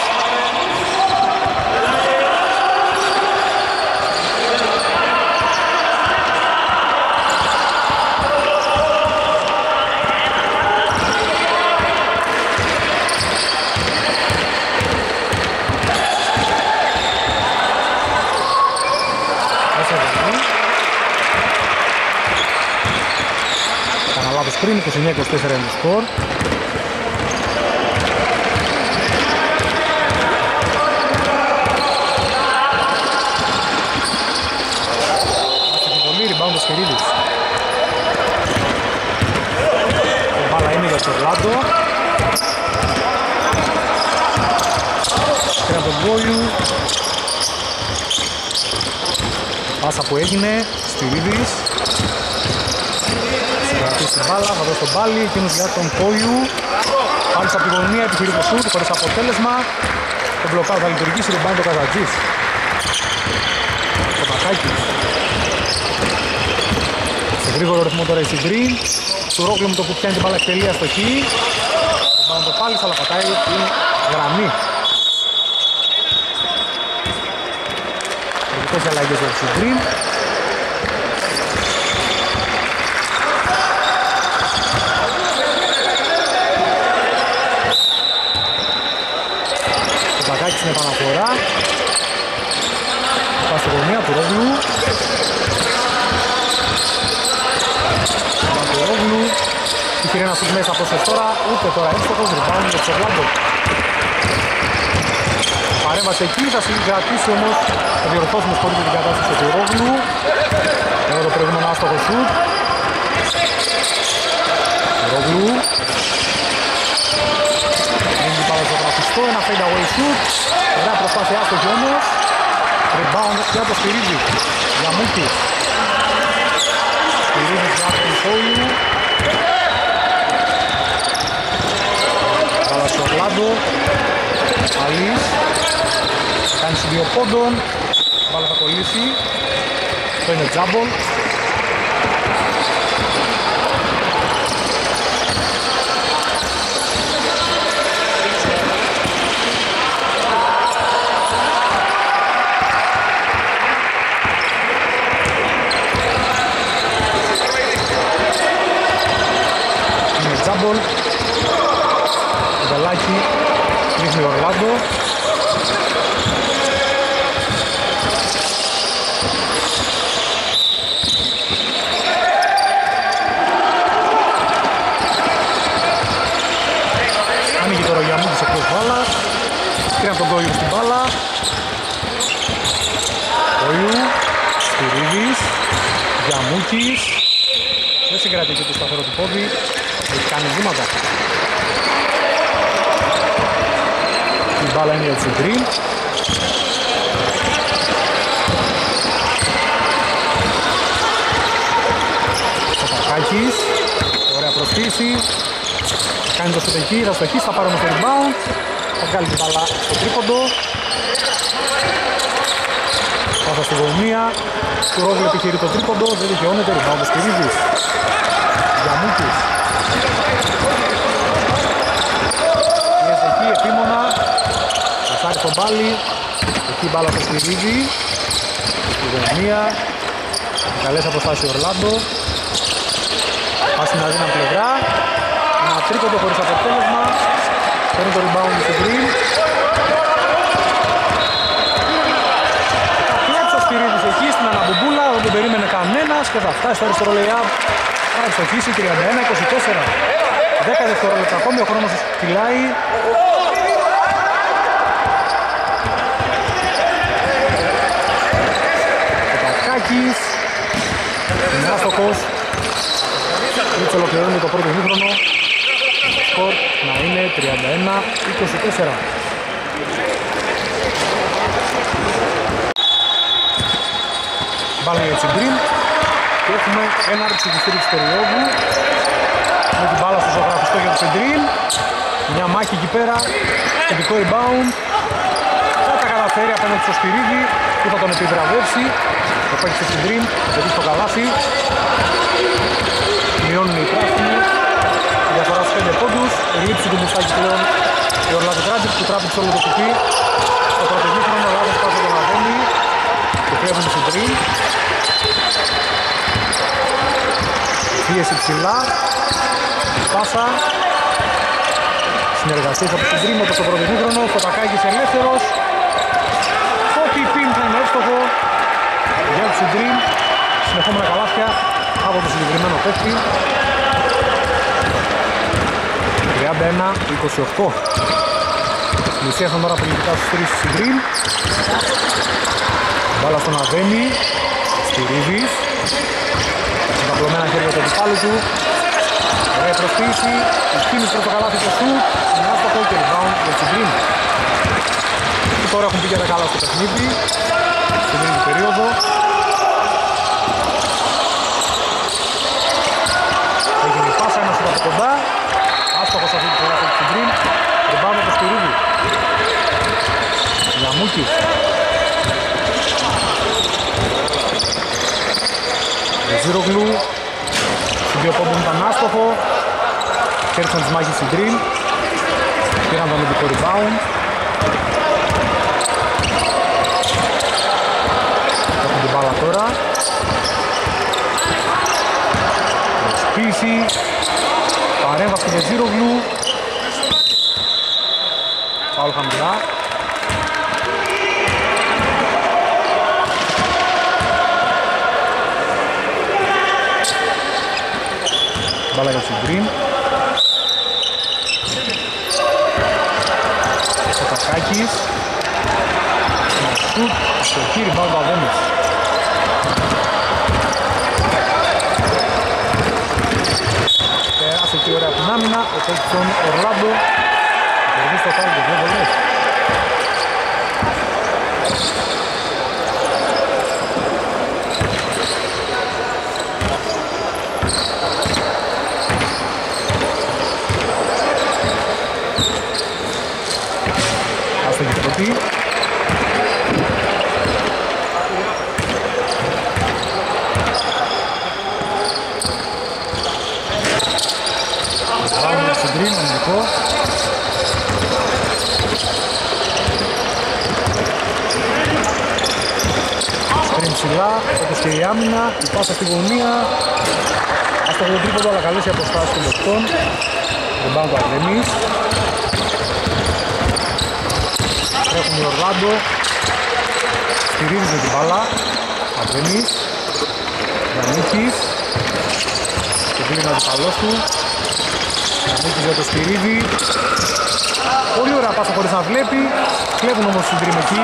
Πριν είκοσι εννιά είκοσι τέσσερα είναι το σκορ. Άστοχη πολύ, rebound ο Σκερίδης. Η μπάλα είναι για το Ορλάντο. Πέρα από τον Γκόιου. Πάσα που έγινε, Σπυρίδης. Στην μπάλα, θα δώσει τον πάλι, εκείνος για τον Κόιου. Πάλι από τη γωνία, επιχειρεί το σουτ, χωρίς αποτέλεσμα. Το μπλοκάου θα λειτουργήσει, rebound ο Καζατζής. Το Πακάκης. Σε γρήγορο ρυθμό τώρα η Green. Του Ρόγλου με το που πιάνει την μπάλα εκτελεί αστοχή. Rebound το πάλι, αλλά πατάει την γραμμή. Τροπικές αλλαγές για τη Green. Στην επαναφορά. Πάει στη γωνία του Ρόγλου. Του Ρόγλου. Είχε ένα σουτ μέσα από σες τώρα, ούτε τώρα εύστοχος, rebound για τους Ορλάντο. Παρέμβασε εκεί, θα συγκρατήσει όμως, θα διορθώσουμε σχόλια την κατάσταση του Ρόγλου. Εδώ το προηγούμενο άστοχο σουτ. Ρογλού. Είναι την μπάλα στο γραφιστό, ένα fade away shoot. Ωραία προσπάθεια άστοχη όμως. Rebound για το Σπυρίδη. Για Μούκης. Σπυρίδης για τον Σόλου. Μπάλα στο Ορλάντο. Αλής. Κάνει σου δύο πόντων. Μπάλα θα κολλήσει. Αυτό είναι τζάμπολ. Είναι τζάμπολ. Βελάκι. Ρίχνει ο Ορλάντο. Ανοίγει τώρα ο Γιαμούκης εκτός μπάλας. Πήραν τον Κόγιου στην μπάλα. Κόγιου. Σπυρίδης. Γιαμούκης. Δεν συγκρατεί και το σταθερό του πόδι. Έχει κάνει βήματα. Η μπάλα είναι για τους Green. Ο Πακάκης. Ωραία προσθήση. Κάνει το σουτ εκεί, θα στοχίσει, θα πάρουμε το rebound. Θα βγάλει την μπάλα στο τρίποντο. Πάσα στη γωνία. Του Ρόγλου επιχειρεί το τρίποντο, δεν δικαιώνεται, rebound ο Σπυρίδης. Γιαμούκης. Πιέζεται εκεί, επίμονα. Πασάρει τον πάλι. Εκεί μπάλα στο Σπυρίδη. Στη γωνία. Καλές αποστάσεις ο Ορλάντο. Πας στην αδύναμη πλευρά. Ένα τρίποντο χωρίς αποτέλεσμα. Παίρνει το rebound στο Green. Θα κλέψει ο Σπυρίδης εκεί στην αναμπουμπούλα. Δεν τον περίμενε κανένας και θα φτάσει στο αριστερό lay-up. Θα ευστοχίσει τριάντα ένα είκοσι τέσσερα. δέκα δευτερόλεπτα ακόμη, ο χρόνος κυλάει. Ο Πακάκης. Είναι άστοχος. Έτσι ολοκληρώνει το πρώτο ημίχρονο. Σκορ να είναι τριάντα ένα είκοσι τέσσερα. Μπάλα για Τσιμπρίν και έχουμε έναρξη της τρίτης περίοδου με την μπάλα στο ζωγραφιστό για τον Τσιμπρίν. Μια μάχη εκεί πέρα, θετικό rebound. Θα τα καταφέρει απέναντι στο Σπυρίδη που θα τον επιβραβεύσει. Το παίξει στο Τσιμπρίν, θα πετύχει στο καλάθι. Μειώνουν οι πράσινοι. Η διαφορά στους πέντε πόντους. Η λήψη του Μουστάκη πλέον η Ορλάντο Τράτζικ που τράπηξε όλο το κουτί. Στο πρώτο ημίχρονο ο Λάδος πάση τον Αδέμι και κλέβουν στην Τσιμπρίν. Πίεση ψηλά. Πάσα. Συνεργασίες από την Τσιμπρίν όπως το πρώτο ημίχρονο. Φωτακάκης ελεύθερος. Φώτη πιν θα είναι εύστοχο για την Τσιμπρίν. Συνεχόμενα καλάθια από το συγκεκριμένο παίκτη. τριάντα ένα είκοσι οκτώ. Μισή έχουν τώρα πολιτικά στους τρεις στην Green. Μπάλα στον Αβέμι. Σπυρίδης. Με τα πλωμένα χέρια του αντιπάλου του. Ωραία προσποίηση. Η κίνηση προς το καλάθι του σου. Είναι άστοχο και rebound για την Green. Και τώρα έχουν πει και τα καλά στο παιχνίδι. Στην τρίτη περίοδο. Έγινε η πάσα, ένας από κοντά. Άστοχος αυτή τη φορά από την Green. Rebound από το Σπυρίδη. Γιαμούκης. Ζήρογλου. Στους δύο πόντων ήταν άστοχο. Κέρδισαν τις μάχες στην Green. Πήραν το αμυντικό rebound. Έχουν την μπάλα τώρα. Προσποίηση. Παρέμβαση για Ζήρογλου. Φάουλ χαμηλά. Μπάλα για την Green. Ο Τακάκης. Ένα σουτ. Στο χείρι μπάλα Αδέμις. έχει τον Ορλάντο. Περνεί στο φάουλ και δύο βολές. Άστοχη πρώτη. Πάμε στην τρίμ, αμυντικό. Στριμ ψηλά, όπως και η άμυνα, η πάσα στη γωνία. Άστοχο το τρίποντο, αλλά καλές οι αποστάσεις των παιχτών. Δεν πάνε το Αρδεμής. Τρέχουν οι Ορλάντο. Στηρίζουν την μπάλα. Αρδεμής. Γιαννίκης. Και πήγαινε ο αντιπαλός του. Γιαννίκης για το Σπυρίδη. Πολύ ωραία πάσα χωρίς να βλέπει. Κλέβουν όμως την τρίμ εκεί.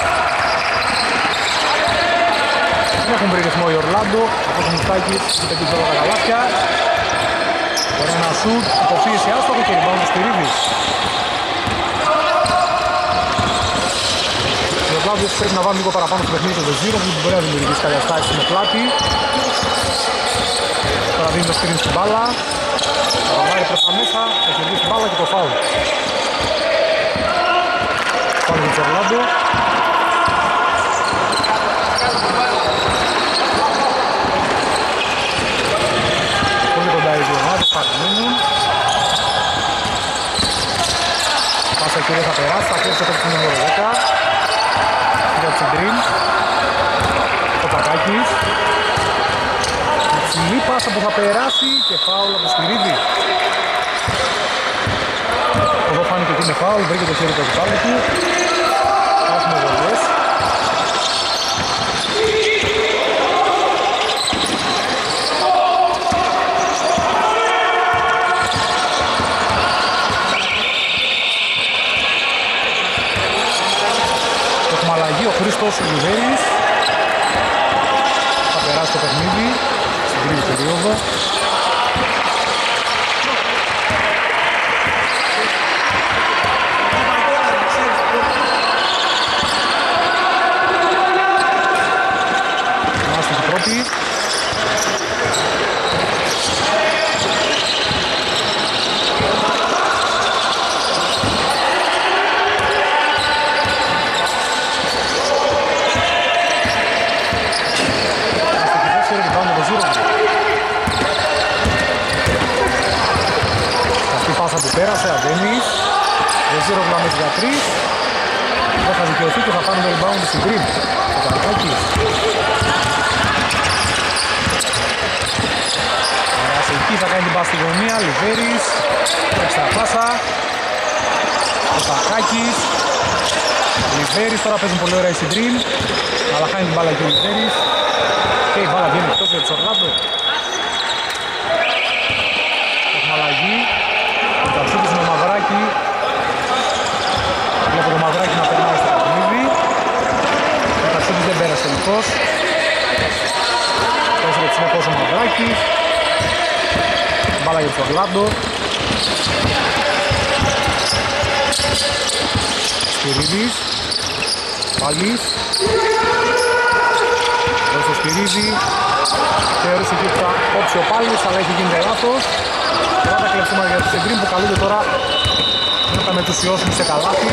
Δεν έχουν βρει ρυθμό οι Ορλάντο. Από το Μουστάκης είχε πετύχει όλα τα καλάθια. Τώρα ένα σουτ, υποφύγηση άστοχο και rebound ο Σπυρίδης. Οι Ορλάντο πρέπει να βάλουν λίγο παραπάνω στο παιχνίδι το Δεζίρο που μπορεί να δημιουργήσει καταστάσεις με πλάτη. Τώρα δίνει το screen στην μπάλα. Θα βάλει προς τα μέσα, θα κερδίσει την μπάλα και το φάουλ. Φάουλ για τους Ορλάντο. Πολύ κοντά οι δύο ομάδες, παραμένουν. Πάσα κύριε θα περάσει, θα κλέψει το νούμερο δέκα. Για τους Dream. Ο Πακάκης. Υψηλή πάσα που θα περάσει και φάουλ από το Σπυρίδη. Εδώ φάνηκε ότι είναι φάουλ, βρήκε το χέρι του αντιπάλου του. Θα έχουμε βολές. Έχουμε αλλαγή, ο Χρήστος Λιβέρης. Θα περάσει το παιχνίδι στην τρίτη περίοδο. Είμαστε στην πρώτη. Πέρασε, Αντένης. Δεζίρο βλάμες για τρεις. Δεν θα δικαιωθεί και θα πάρει το rebound στην Dream. Ο Καρακάκης. Περάσει εκεί, θα κάνει την πάση στη γωνία. Λιβέρης. Έξτρα πάσα. Ο Καρακάκης. Λιβέρης, τώρα παίζουν πολύ ωραία στην Dream. Αλλά χάνει την μπάλα και ο Λιβέρης. Και η μπάλα βγαίνει εκτός για τους Ορλάντο. Έχουμε αλλαγή. Ο Ταψούτης με Μαυράκι. Βλέπω το Μαυράκι να περνάει στο παιχνίδι. Ο Ταψούτης δεν πέρασε τελικώς. Τέσσερα συνεχώς ο Μαυράκης. Μπάλα για τους Ορλάντο. Σπυρίδης. Πάλης. Εδώ στο Σπυρίδη. Θεώρησε και ότι θα κόψει ο Πάλης, αλλά έχει γίνει λάθος. Τώρα τα κλέψουμε για τους Dream που καλούνται τώρα να τα μετουσιώσουν σε καλάθι.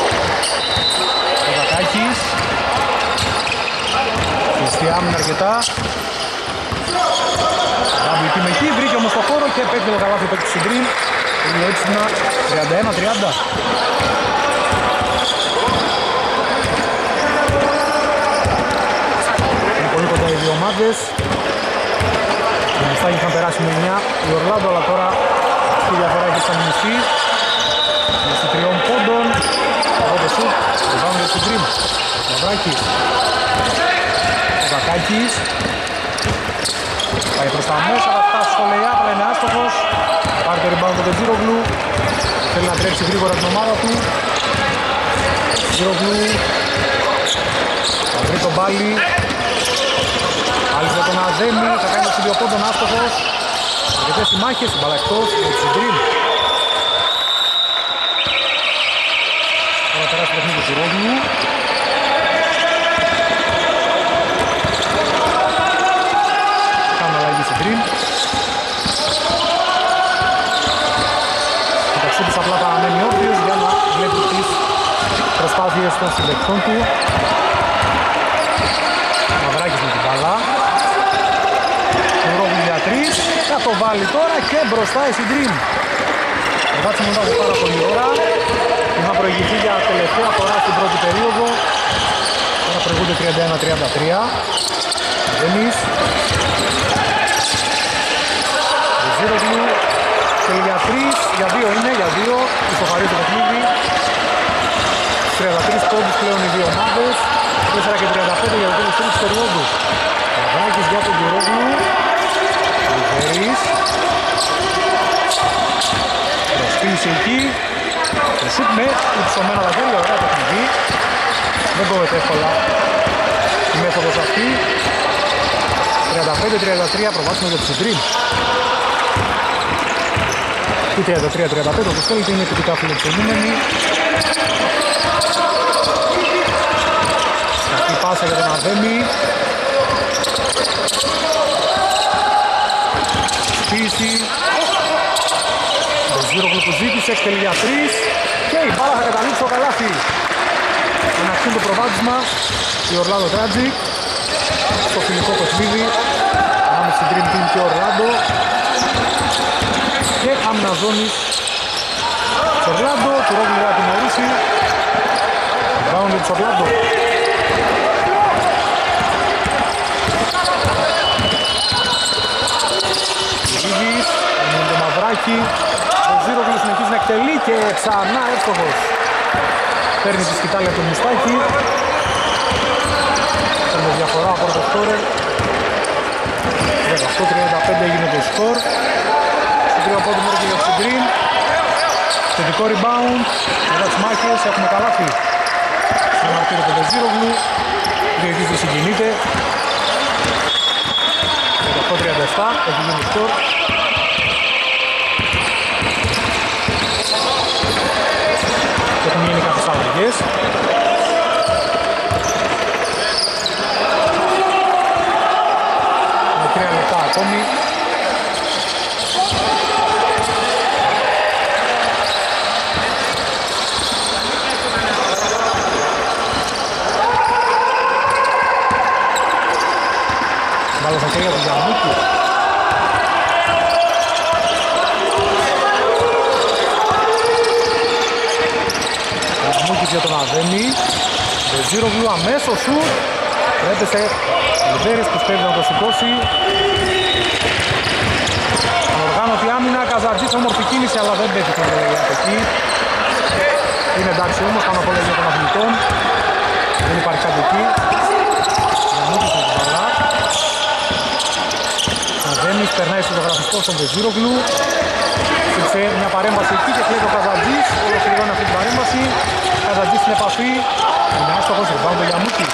Ο Δακάκης. Κλειστή άμυνα αρκετά. Ράμπι με εκεί, βρήκε όμως το χώρο και παίξει το καλάθι παίξει τους Dream. Είναι έτσι να τριάντα ένα τριάντα. Είναι πολύ κοντά οι δύο ομάδες. Οι Μουστάκης είχαν περάσει με εννιά η Ορλάντο, αλλά τώρα στη διαφορά έχει εξαμεινιστεί. Με τριών πόντων. Από το σουτ, το πάμε για την Dream. Μαυράκης. Ο Κακάκης. Πάει προς τα μέσα, θα φτάσει στο lay-up, αλλά είναι άστοχος. Πάρει το rebound το Τζίρογλου. Θέλει να τρέξει γρήγορα την ομάδα του. Τζίρογλου. Θα βρει τον Μπάλι. Άλλης για τον Αδέμι, θα κάνει το δύο πόντων άστοχος. Αρκετές οι μάχες, μπαλα εκτός, με τους Dream. θα περάσει το παιχνίδι του Ρόγλου. Κάνουν αλλαγή στην Dream. Μεταξύ τους απλά παραμένει όρθιος για να βλέπει τις προσπάθειες των συμπαικτών του. Μαυράκης με την μπάλα. Ο Ρόγλου για τρεις. Θα το βάλει τώρα και μπροστά η Dream. Ο Βάτσι μετά από πάρα πολλή ώρα. Είχα προηγηθεί για τελευταία φορά στην πρώτη περίοδο. Τώρα προηγούνται τριάντα ένα τριάντα τρία. Δένις. Ζήρογλου. Και για τρεις, για δύο είναι, για δύο. Ισοφαρίζει το παιχνίδι. τριάντα τρεις πόντους πλέον οι δύο ομάδες. τέσσερα και τριάντα πέντε για το τέλος τρίτης περίοδου. Μαυράκης για τον Ζήρογλου. Λιβέρης. Προσποίηση εκεί. Το σουτ με υψωμένα τα χέρια, ωραία παιχνίδι. Δεν κόβεται εύκολα η μέθοδος αυτή. τριάντα πέντε τριάντα τρία προβάσιμο για τους Dream. Η τριάντα τρία τριάντα πέντε όπως θέλετε είναι τυπικά φιλοξενούμενοι. Κακή πάσα για τον Αδέμι. Σπίση. Το Ζήρογλου που ζήτησε, εκτελεί για τρεις. Και η μπάλα θα καταλήξει στο καλάθι. Αναξύνει το προβάδισμα η Orlando Tragic στο φιλικό παιχνίδι ανάμεσα στην Dream Team και Orlando. Και άμυνα ζώνης στο Orlando, του Ρόγλου για την ορίσει. Rebound για τους Orlando. Λίδης, είναι το Μαυράκι. Ο Ζήρογλου συνεχίζει να εκτελεί και ξανά εύστοχος. Παίρνει τη σκητάλη από τον Μουστάκη. Παίρνει διαφορά από το σκόρερ. δεκαοκτώ τριάντα πέντε έγινε το σκορ. Στο τρία πόντου μόνο και για το Dream. Θετικό rebound. Μετά τις μάχες έχουμε καλάθι. Στην μαρτύρια του Ζήρογλου. Διοικητής δεν συγκινείται. δεκαοκτώ τριάντα επτά έχει γίνει το σκορ. Έχουν γίνει κάποιες αλλαγές. Με τρία λεπτά ακόμη. Βάλω στα χέρια του Γιαννούκη. Γιαννούκης για τον Αδέμι. Το Ζήρογλου αμέσως σου. Έπεσε Λιβέρης που σπέβει να το σηκώσει. Ανοργάνωτη άμυνα, Καζαρτζής όμορφη κίνηση αλλά δεν πέτυχε το λέγει από εκεί. Είναι εντάξει όμως, κάνω απολέγει για των αθλητών. Δεν υπάρχει κάτι εκεί. Γιαννούκης με την μπαλά. Αδέμις περνάει στο ζωγραφιστό στον Ζήρογλου. Ήρθε μια παρέμβαση εκεί και κλαίει ο Καζαρτζής. Ολοκληρώνει αυτή την παρέμβαση. Καζαρτζής στην επαφή. Είναι άστοχος, rebound ο Γιαννούκης.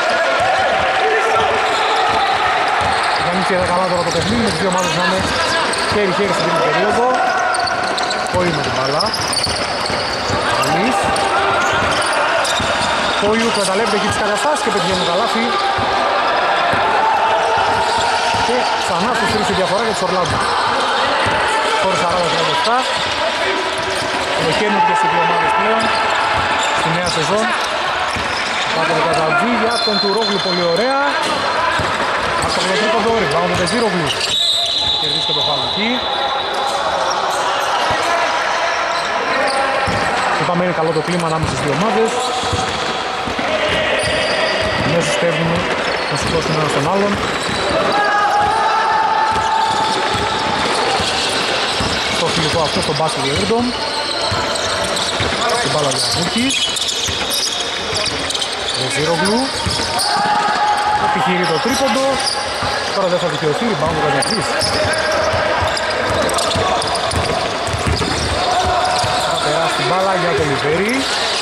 Γιαννούκης είδα καλά τώρα το παιχνίδι με τις δύο ομάδες να είναι χέρι-χέρι στην τρίτη περίοδο. Κόιου με την μπάλα. Καλής. Κόιου καταλέπεται εκεί τις καταστάσεις και πετυχαίνει το καλάθι. Και ξανά στους τρεις η διαφορά για τους Orlando. Σκορ σαράντα τριάντα επτά. Προκαίνουν και στις δύο ομάδες πλέον στη νέα σεζόν. Από το Καζαρτζή για τον Τουρόγλου πολύ ωραία. Από το τρίποντο rebound με τον Ζήρογλου. Κερδίστε το φάουλ εκεί. Είπαμε είναι καλό το κλίμα ανάμεσα στις δύο ομάδες. Αμέσως στέλνουμε να σηκώσουν ένα στον άλλον. Στο φιλικό αυτό στο μπάσκετ για Ερντον. Την μπάλα για Βούκης. Ζήρογλου. Επιχειρεί το τρίποντο. Τώρα δεν θα δικαιωθεί, rebound ο Καζαρτζής. Θα περάσει την μπάλα για τον Λιβέρη.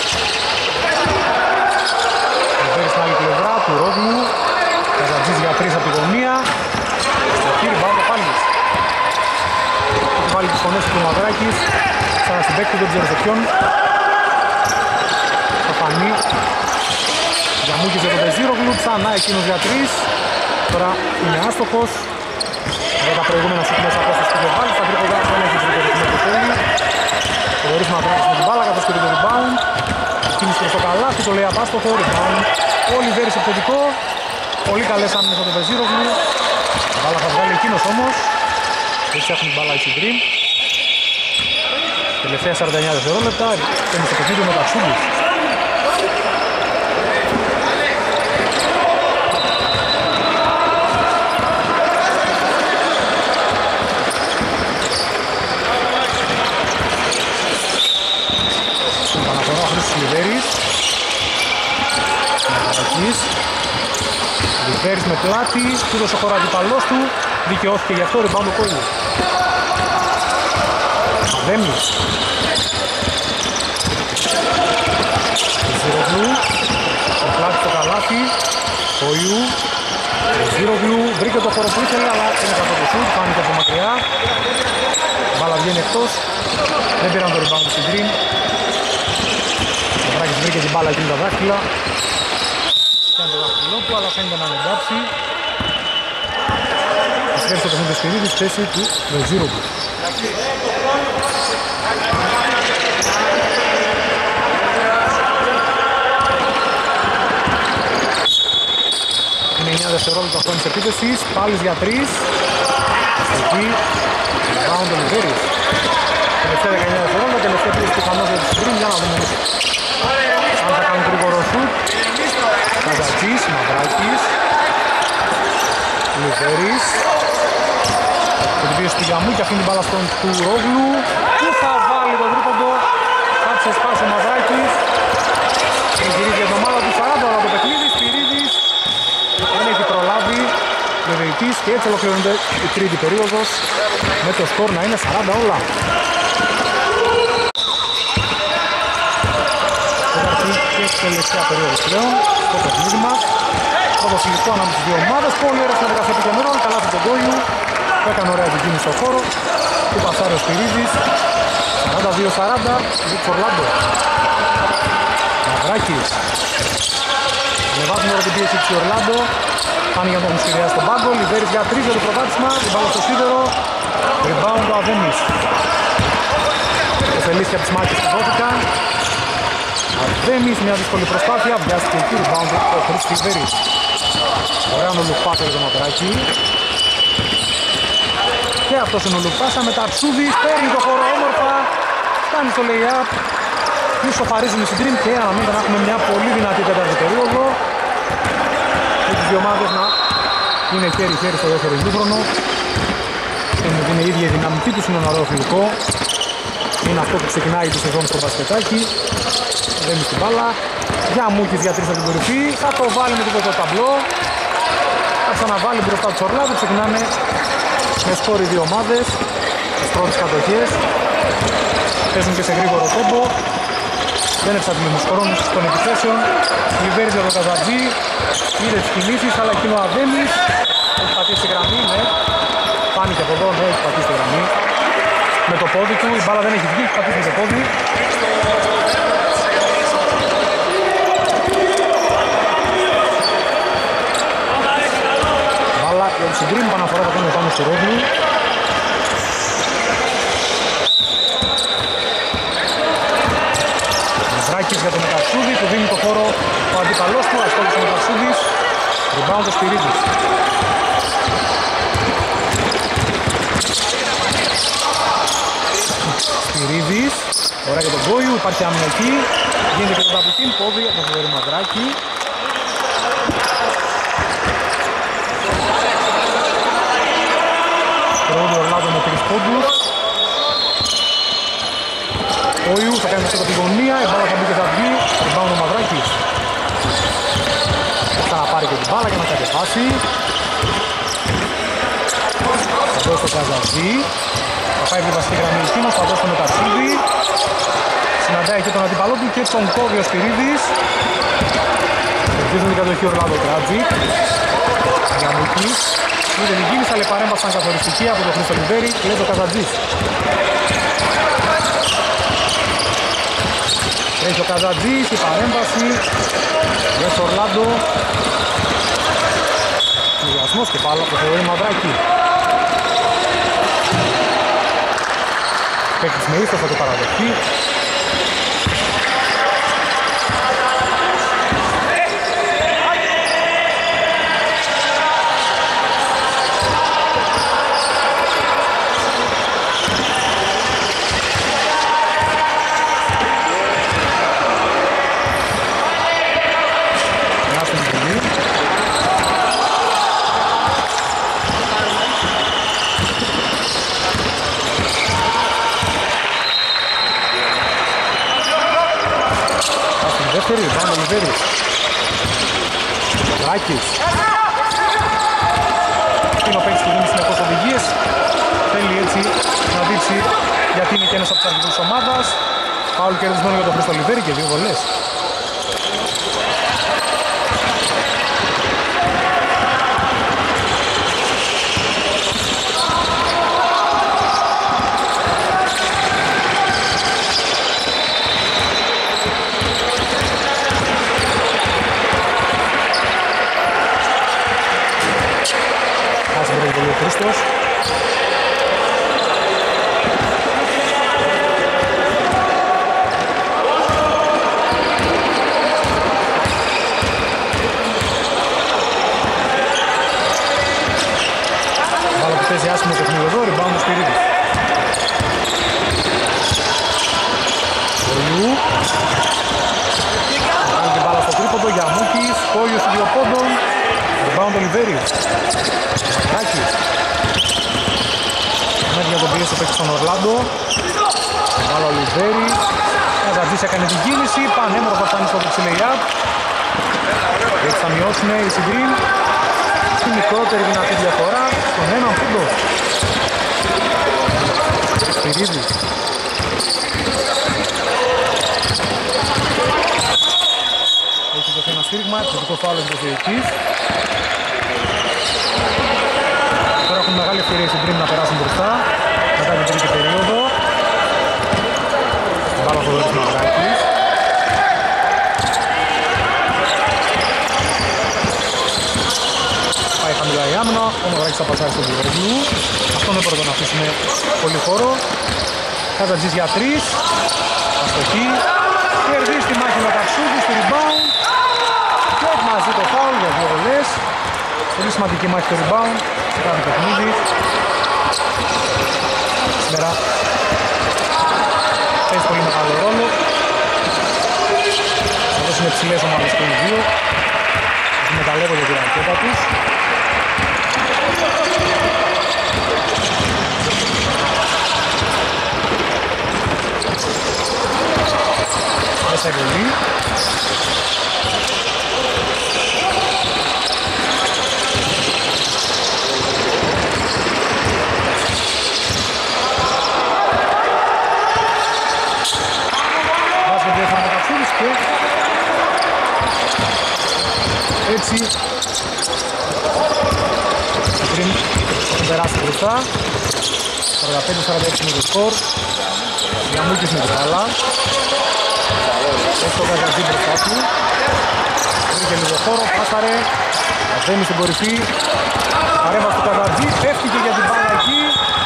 Λιβέρη στην άλλη πλευρά του Ρόγλου. Καζαρτζής για τρεις από τη γωνία. Εκεί rebound ο Πάλης. Έχει βάλει τις φωνές του Μαυράκης. Σαν να συμπέκτη, δεν ξέρω σε ποιον. φανεί. Γιαμούκης για τον Βεζίρογλου, ξανά εκείνος για τρεις. Τώρα είναι άστοχος. Για τα προηγούμενα σου μέσα απόσταση που είχε βάλει, στα τρίποδα δεν έχει βρει το ρυθμό του τέλει. Θεωρείς να τράβεις με την μπάλα, καθώς και το rebound. Κίνηση προς το καλάθι, το λέει απάστοχο, rebound. Ο Λιβέρης επιθετικό. Πολύ καλές άμυνες από τον Βεζίρογλου. Η μπάλα θα βγάλει εκείνος όμως. Έτσι έχουν την μπάλα η Σιγκριν. Τελευταία σαράντα εννιά δευτερόλεπτα, παίρνει στο παιχνίδι με τα Τσούλης. Στην Παναφορά ο Χρήστος Λιβέρης. Μεταδοχής. Λιβέρης με πλάτη, του δώσε χώρο αντιπαλός του. Δικαιώθηκε γι' αυτό, rebound του Κόλλου. Αδέμις. Ζιρογλου, το πλάτη στο καλάθι. Κόλλου. Ζιρογλου, βρήκε το χώρο που ήθελε, αλλά είναι καθόλου το σουτ, φάνηκε από μακριά. Μπάλα βγαίνει εκτός. Δεν πήραν το rebound στην Green. Ο Βράκης βρήκε την μπάλα εκεί με τα δάχτυλα. Κάνει το δάχτυλό του, αλλά φαίνεται να είναι εντάξει. Επιστρέφει στο παιχνίδι Σπυρίδη στη θέση του Βεζίρογλου. Είναι εννιά δευτερόλεπτα χρόνης επίθεσης, πάλι για τρεις. Εκεί, rebound ο Λιβέρης. Τελευταία δεκαεννιά δευτερόλεπτα, τελευταία επίθεση του Χαμός για τη Συγκρίνη, για να δούμε αν θα κάνουν γρήγορο σουτ. Καζατζής, Μαυράκης. Λιβέρης. την πίεση του Γιαμού και αφήνει την μπάλα στον Τουρόγλου που θα βάλει το τρίποντο. Θα ξεσπάσει ο Μαυράκης και γυρίζει η εβδομάδα του σαράντα ώρα το παιχνίδι. Σπυρίδης δεν έχει προλάβει διαιτητής και έτσι ολοκληρώνεται η τρίτη περίοδος με το σκορ να είναι σαράντα όλα. Τέταρτη και τελευταία περίοδος πλέον στο παιχνίδι μας. Πρώτο φιλικό ανάμεσα στις δύο ομάδες. Πολύ ωραία συνεργασία επικεντρών, καλά του τον Κόλλου που έκανε ωραία την κίνηση στο χώρο. Του πασάρει ο Σπυρίδης. σαράντα δύο σαράντα, Βίκτορ Λάμπο. Μαυράκης. Ανεβάζουμε τώρα την πίεση του Ορλάντο. Πάνε για να τον σχεδιάσει τον πάγκο. Λιβέρης για τρεις για το προβάδισμα. Την μπάλα στο σίδερο. Rebound ο Αδέμις. Οφελήθηκε από τις μάχες που δόθηκαν. Αδέμις, μια δύσκολη προσπάθεια. Βιάστηκε εκεί. Rebound ο Χρήστος Λιβέρης. Ωραία ο Λουφάσα για το Μαυράκι. Και αυτός είναι ο Λουφάσα με τα Τσούδης. Παίρνει το χώρο όμορφα. Φτάνει στο lay-up. Ισοφαρίζουν στην Dream και αναμένεται να έχουμε μια πολύ δυνατή τέταρτη περίοδο. Με τις δύο ομάδες να είναι χέρι-χέρι στο δεύτερο ημίχρονο. Είναι η ίδια η δυναμική τους, είναι ένα ωραίο φιλικό. Είναι αυτό που ξεκινάει τη σεζόν στο μπασκετάκι. Δέμει στην μπάλα. Για Μούκης για τρεις από την κορυφή. Θα το βάλει με το πρώτο ταμπλό. Θα ξαναβάλει μπροστά του Ορλάδου. Ξεκινάνε με σκόρ οι δύο ομάδες. Τις πρώτες κατοχές. Παίζουν και σε γρήγορο τέμπο. Δεν εξαντλούν τους χρόνους των επιθέσεων. Λιβέρης για τον Καζατζή. Είδε τις κινήσεις, αλλά εκείνο ο Αδέμις έχει πατήσει τη γραμμή, ναι. Φάνηκε από εδώ, ναι, έχει πατήσει τη γραμμή. Με το πόδι του, η μπάλα δεν έχει βγει, έχει πατήσει με το πόδι. Μπάλα για τον Συγκρίμ, παναφορά θα κάνει πάνω στο Ρόγλου. Μαυράκης για τον Μεταξούδη που δίνει το χώρο ο αντίπαλός του, ασκόλησε ο Μεταξούδης. Rebound ο Σπυρίδης. Σπυρίδης, ωραία για τον Γκόιου, υπάρχει άμυνα εκεί. Γίνεται και το double team, πόδι από τον φοβερή Μαυράκη. Πρώτο Ορλάδο με τρεις πόντους. Ο Ιού θα κάνει αυτό από τη γωνία, η μπάλα θα μπει και θα βγει. Rebound ο Μαυράκης. Θα πάρει και την μπάλα για να κατεβάσει. Θα δώσει το Καζαζή. Θα πάει την βασική γραμμή εκείνος, θα δώσει το Μεταξούδη. Συναντάει εκεί τον αντιπαλό του και τον κόβει ο Σπυρίδης. Ελπίζουν την κατοχή ο Ορλάδο Τράτζικ. Για Μούκης. Είδε την κίνηση, αλλά η παρέμβαση ήταν καθοριστική από τον Χρήστο Λιβέρη. Λέει το Καζατζής. Έχει ο Καζατζής, η παρέμβαση. Για στο Ορλάντο. Συνδυασμός και πάλι από το Θεοδόρη Μαυράκη. Παίκτης με ύφος θα το παραδεχτεί. Δεύτερη, πάνω Λιβέρη. Ράκης. Είναι ο παίκτης που δίνει συνεχώς οδηγίες. Θέλει έτσι να δείξει γιατί είναι και ένας από τους αρχικούς της ομάδας. Φάουλ κερδισμένο για τον Χρήστο Λιβέρη και δύο βολές. Ο Χρήστος. Βάλα που παίζει άσχημο παιχνίδι εδώ, rebound ο Σπυρίδης. Ολιού. Κάνει την μπάλα στο τρίποντο για Μούκης, Κόλιος του δύο πόντων. Rebound ο Λιβέρης. Ράκης. Μέχρι για τον πίεση παίξει στον Ορλάντο. Βάλα ο Λιβέρης. Καζατζής έκανε την κίνηση. Πανέμορφα φτάνει στο δεξιλεϊάπ. Έτσι θα μειώσουν οι Συντρίν στη μικρότερη δυνατή διαφορά στον έναν πόντο. Σπυρίδης. Έχει δοθεί ένα στήριγμα, επιθετικό φάουλ εντός διαιτητής. Τώρα έχουν μεγάλη ευκαιρία οι Συντρίν να περάσουν μπροστά μετά την τρίτη περίοδο. Την μπάλα στο δόντος Μαυράκης. Πάει χαμηλά η άμυνα, ο Μαυράκης θα πασάρει στον Γεωργίου. Αυτό δεν μπορούμε να αφήσουμε πολύ χώρο. Καζατζής για τρεις. Αστοχή. Κερδίζει τη μάχη μεταξύ του στο rebound. Και μαζί το φάουλ για δύο βολές. Πολύ σημαντική μάχη το rebound. Σε κάθε παιχνίδι. Σήμερα παίζει πολύ μεγάλο ρόλο. Εδώ είναι ψηλές ομάδες και οι δύο. Εκμεταλλεύονται την ρακέτα τους. Μέσα ευελή. Βάζουμε διέφερα μεταξύλους και έτσι πριν περάσει μπροστά. σαράντα πέντε σαράντα έξι με το σκορ. Γιαμούκης με την μπάλα. Έχει το Καζατζή μπροστά του. Βρήκε λίγο χώρο, πάσαρε. Αφήνει στην κορυφή. Παρέμβαση του Καζατζή, πέφτει και για την μπάλα εκεί.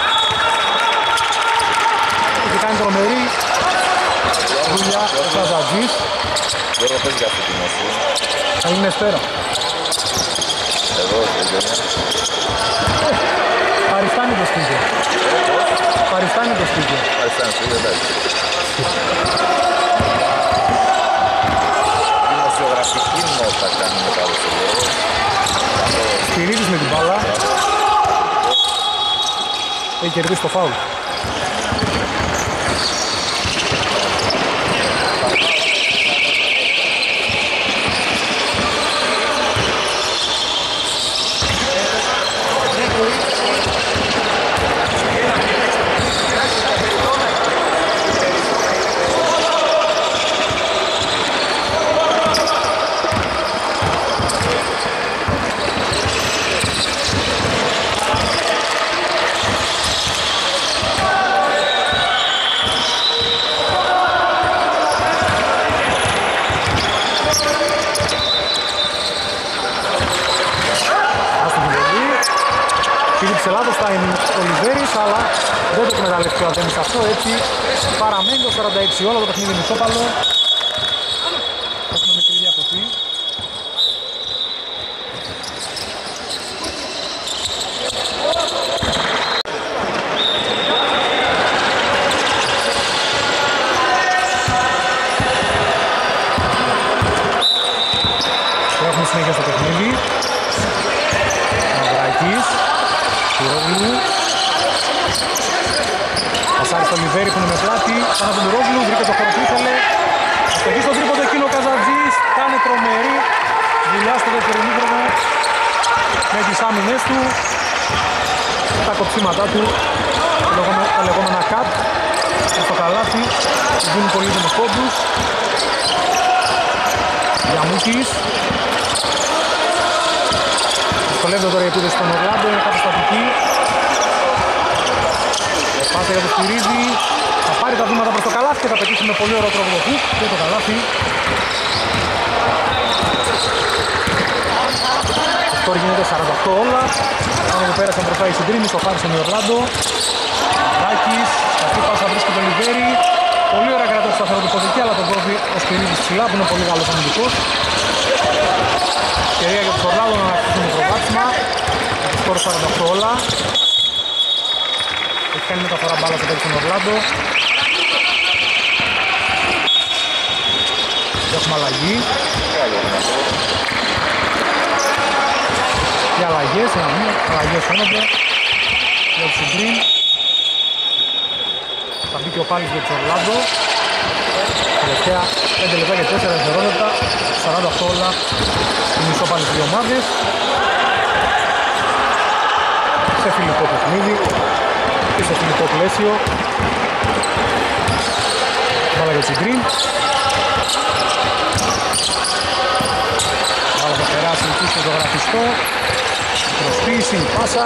Έχει κάνει τρομερή δουλειά ο Καζατζής. Δεν ρωτές για αυτή την όσο. Καλή σπέρα. Εδώ, εδώ. Παριστάνει το σπίτι. Παριστάνει το σπίτι. Παριστάνει το σπίτι, εντάξει. Δημοσιογραφική νότα κάνει μετά το σπίτι. Σπυρίδης με την μπάλα. Έχει κερδίσει το φάουλ. Φίλοι της Ελλάδος θα είναι ο Λιβέρης, αλλά δεν το εκμεταλλεύτηκε ο Αντέμις αυτό, έτσι παραμένει το σαράντα έξι όλο το παιχνίδι μισόπαλο. Έχουμε μικρή διακοπή. Έχουμε συνέχεια στο παιχνίδι. Μαυράκης, Τουρόγλου. Πασάρι στο Λιβέρι που είναι με πλάτη. Πάνω από τον Τουρόγλου, βρήκε το χώρο που ήθελε. Στοχή στον τρίποντο εκείνο ο Καζατζής. Κάνει τρομερή δουλειά στο δεύτερο ημίχρονο με τις άμυνες του. Τα κοψίματά του, τα λεγόμενα cut. Στο καλάθι, δίνουν πολύτιμους πόντους. Γιαμούκης. Δυσκολεύεται τώρα η επίδεση στον Ορλάντο, είναι κάπου στατική. Πάσα για το Σπυρίδη. Θα πάρει τα βήματα προς το καλάθι και θα πετύχει με πολύ ωραίο τρόπο το χουκ και το καλάθι. Το σκορ γίνεται σαράντα οκτώ όλα. Πάνω που πέρασαν μπροστά οι συντρίμοι, στο χάρισαν η Ορλάντο. Ράκης, αυτή πάσα βρίσκει τον Λιβέρι. Πολύ ωραία κρατώσει σταθερό του ποδική, αλλά τον κόβει ο Σπυρίδης ψηλά που είναι πολύ καλός αμυντικός. Ευκαιρία για τους Ορλάντο να ανακτήσουν το προβάτισμα. Το σκορ σαράντα οκτώ όλα. Έχει κάνει μεταφορά μπάλα στο παίκτη τον Ορλάντο. Έχουμε αλλαγή. Και αλλαγές, αλλαγές φαίνονται για τους Supreme. Θα μπει και ο Πάλης για τους Ορλάντο. Τελευταία πέντε λεπτά και τέσσερα δευτερόλεπτα, σαράντα οκτώ όλα στην ισόπαλη στις δύο ομάδες. Σε φιλικό παιχνίδι και σε φιλικό πλαίσιο. Βάλα για τους Supreme. Βάλα θα περάσει εκεί στο ζωγραφιστό. Προσποίηση, πάσα.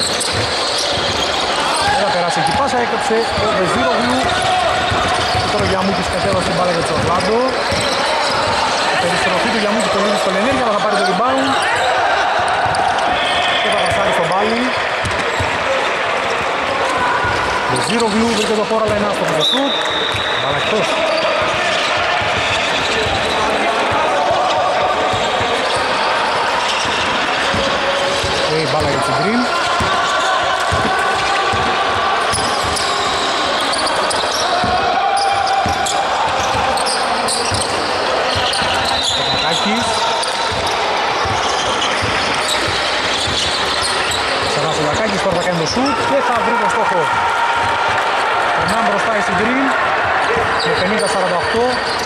Δεν θα περάσει εκεί πάσα, έκοψε ο Βεζίρογλου. Τώρα ο Γιαμούκης κατέβασε την μπάλα για τον Ορλάντο. Η περιστροφή του Γιαμούκη το λύνει στον ενέργεια, αλλά θα πάρει το rebound. Και θα πασάρει στον πάλι. Βεζίρογλου βρήκε το χώρο, αλλά είναι άστοχο το σουτ. Μπάλα εκτός. Και η μπάλα για την Supreme. Κακάκης. Ξανά στο Κακάκης, τώρα θα κάνει το σουτ και θα βρει το στόχο. Περνάμε μπροστά η Supreme με πενήντα σαράντα οκτώ.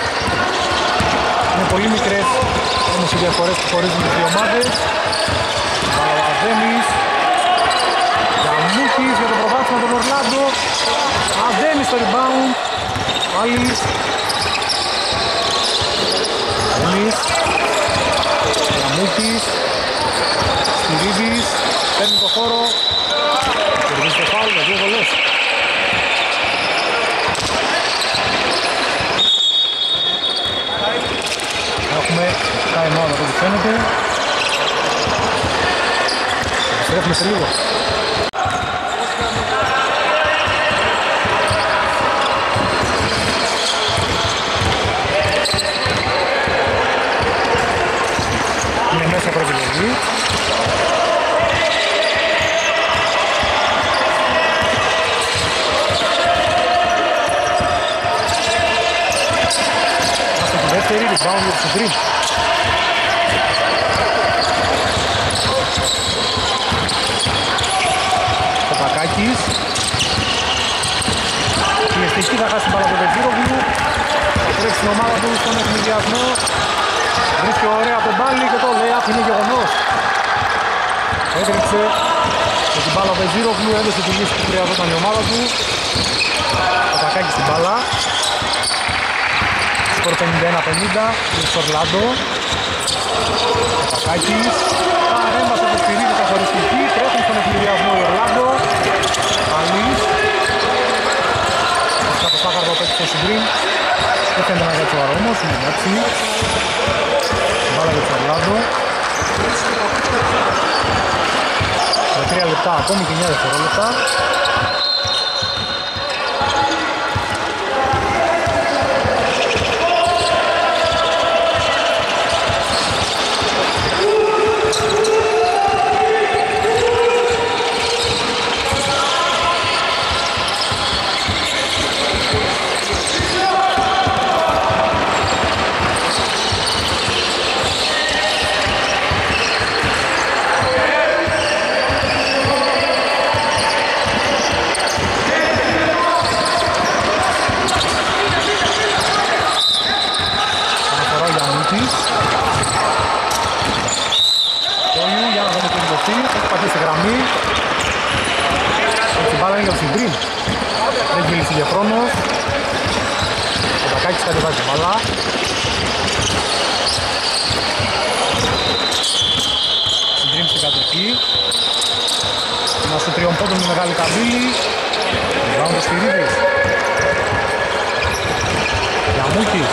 Είναι πολύ μικρές όμως οι διαφορές που χωρίζουν τις δύο ομάδες. Αδέμις. Γιαμούκης για το προβάδισμα των Ορλάντο. Αδέμις στο rebound. Πάλης. Αδέμις. Γιαμούκης. Σπυρίδης. Παίρνει το χώρο. Κερδίζει το φάουλ για δύο βολές. Έχουμε time out από ό,τι φαίνεται. Επιστρέφουμε σε λίγο. Είναι μέσα πρώτη λογή. Είμαστε τη δεύτερη, rebound για τους Supreme. Κακάκης. Πιεστική θα χάσει την μπάλα του Βεζίρογλου. Θα τρέξει την ομάδα του στον ευνηδιασμό. Βρίσκει ωραία τον πάλι και το λέει είναι γεγονός. Έτρεξε με την μπάλα ο Βεζίρογλου, έδωσε τη λύση που χρειαζόταν η ομάδα του. Ο Κακάκης στην μπάλα. Σκορ πενήντα ένα πενήντα για τον Ορλάντο. Ο Κακάκης. Παρέμβασε το Σπυρίδη καθοριστική. Τρέχουν στον ευνηδιασμό η Ορλάντο. Πάλης. Στα το σάχαρδο παίξει στο Supreme. Δεν φαίνεται να κάνει σοβαρό όμως, είναι εντάξει. Μπάλα για τον Ορλάντο. τρία λεπτά ακόμη και εννιά δευτερόλεπτα. κατεβάζει την μπάλα. Συντρίμψη κατοχή. Ένα στο τριών πόντων με μεγάλη καμπύλη. Βάμπος Σπυρίδης. Γιαμούκης.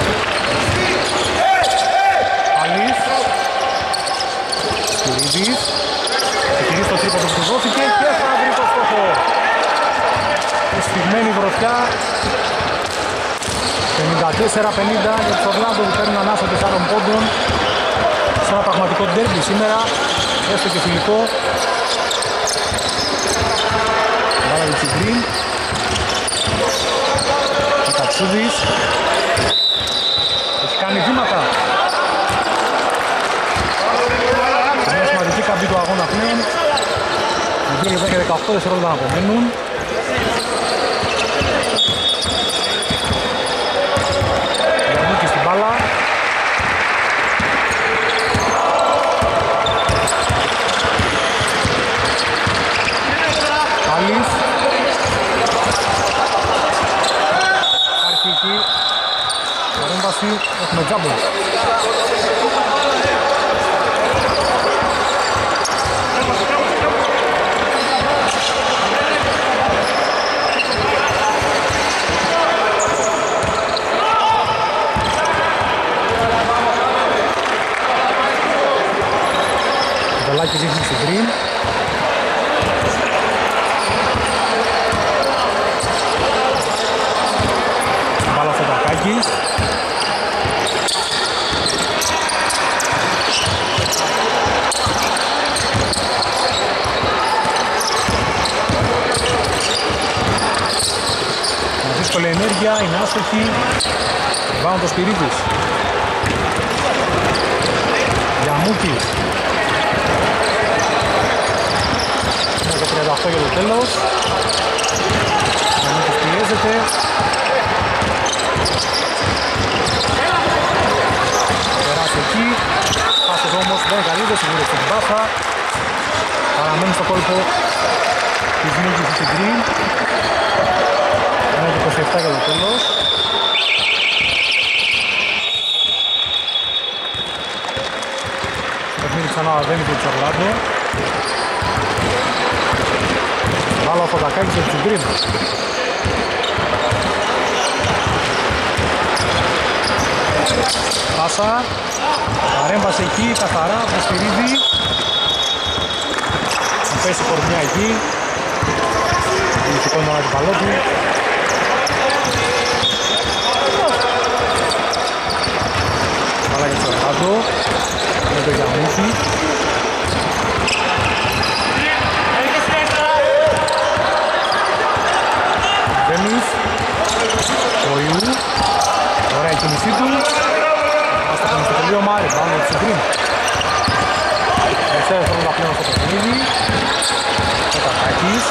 Αλής. Σπυρίδης. Σπυρίδης το τρίποντο που του δόθηκε και θα βρει το στόχο. Εσφιγμένη γροθιά. πενήντα τέσσερα πενήντα για τους Ορλάντο που παίρνουν ανάσα τεσσάρων πόντων σε ένα πραγματικό ντέρμπι σήμερα, έστω και φιλικό. Βάλα για Τσιγκρίν. Ο Κατσούδης έχει κάνει βήματα. Μια σημαντική καμπή του αγώνα πλέον. δύο λεπτά και δεκαοκτώ δευτερόλεπτα να απομένουν. Μπάλα. Άλλης. Αρχική. Παρέμβαση. Έχουμε τζάμπο. Και δείχνει στην Green. Μπάλα στο Τακάκι. Με δύσκολη ενέργεια, είναι άστοχη. Βάουν το Σπυρίδης. Γιαμούκης. τριάντα οκτώ για το τέλος. Ο Μίκης πιέζεται. Περάσει εκεί. Πάσος όμως δεν καλύπτει, σιγουρεύει την πάσα. Παραμένει στο κόλπο της Μίκης στην Green. Είναι είκοσι επτά για το τέλος. Το παιχνίδι ξανά δεν είναι του Ορλάντο. Βάλω ο Φωτακάκης για την Green. Πάσα. Παρέμβαση εκεί, καθαρά, από το Σπυρίδη. Θα πέσει κορμιά εκεί. Σηκώνει τον αντιπαλό του. Βάλα για το Ορλάντο. Με το Γιαμούκη. Βέμις, ο Ιού, ωραία η κίνησή του. Άστα τον στο τελείωμα, ριμπάουντ από την Green. Τελευταία δευτερόλεπτα πλέον στο παιχνίδι. Ο Τακάκης.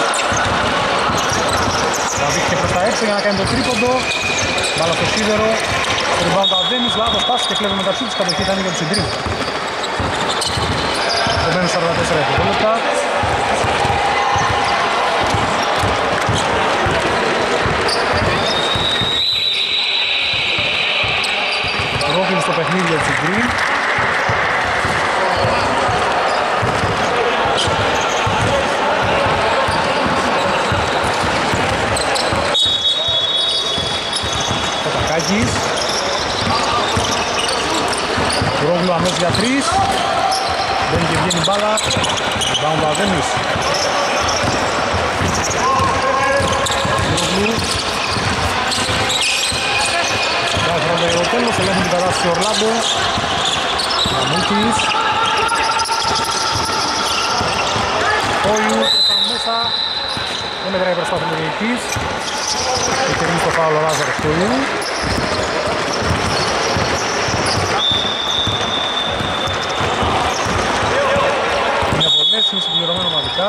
Θα δείξει και προς τα έξω για να κάνει το τρίποντο. Μπάλα στο σίδερο. Στο ριμπάουντ από Βέμις, λάθος πάση και κλέβει μεταξύ της, κατοχή θα είναι για την Green. Επομένως σαράντα τέσσερα δευτερόλεπτα. Ρόφιν στο παιχνίδι για την Green. Κατακάκης. Ρόγλου αμέσως για τρεις. Μπαίνει και βγαίνει μπάλα. Rebound ο Αδέμης. Σιρογλου. Δεύτερο για το τέλος, ελέγχουν την κατάσταση του Ορλάντο. Μαμούκης. Όλου, τρέφαν μέσα. Δεν μετράει προσπάθεια του διαιτητής. Έχει κερδίσει το φάουλ ο Λάζαρος του Όλου. Είναι πολλές, είναι συμπληρωμένο ομαδικά.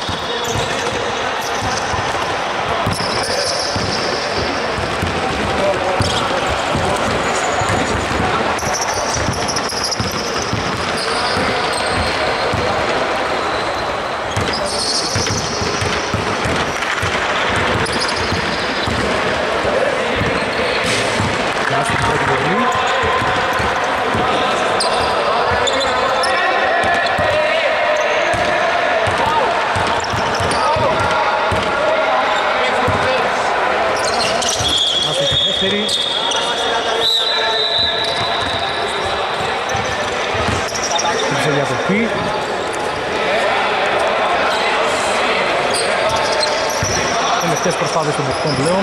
Τελευταίες προσπάθειες των παιχτών πλέον.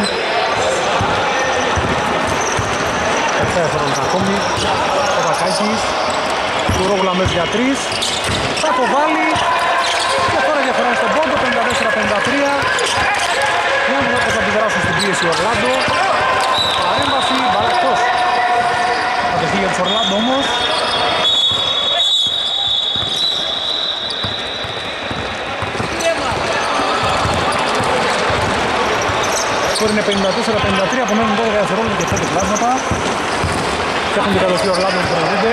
Τελευταία φορά ακόμη. Ο Βακάκης. Του Ρόγουλα μέχρι για τρεις. Θα το βάλει. Και τώρα διαφορά στον πόντο. πενήντα τέσσερα πενήντα τρία. Δεν είναι όπως θα αντιδράσουν στην πίεση ο Ορλάντο. Παρέμβαση. Μπαλακτός. Κατευθεί για τους Ορλάντο όμως. Σκορ είναι πενήντα τέσσερα πενήντα τρία, απομένουν δώδεκα δευτερόλεπτα και πέντε πλάσματα. Και έχουν και κατοχή ο Ορλάντο που προηγούνται.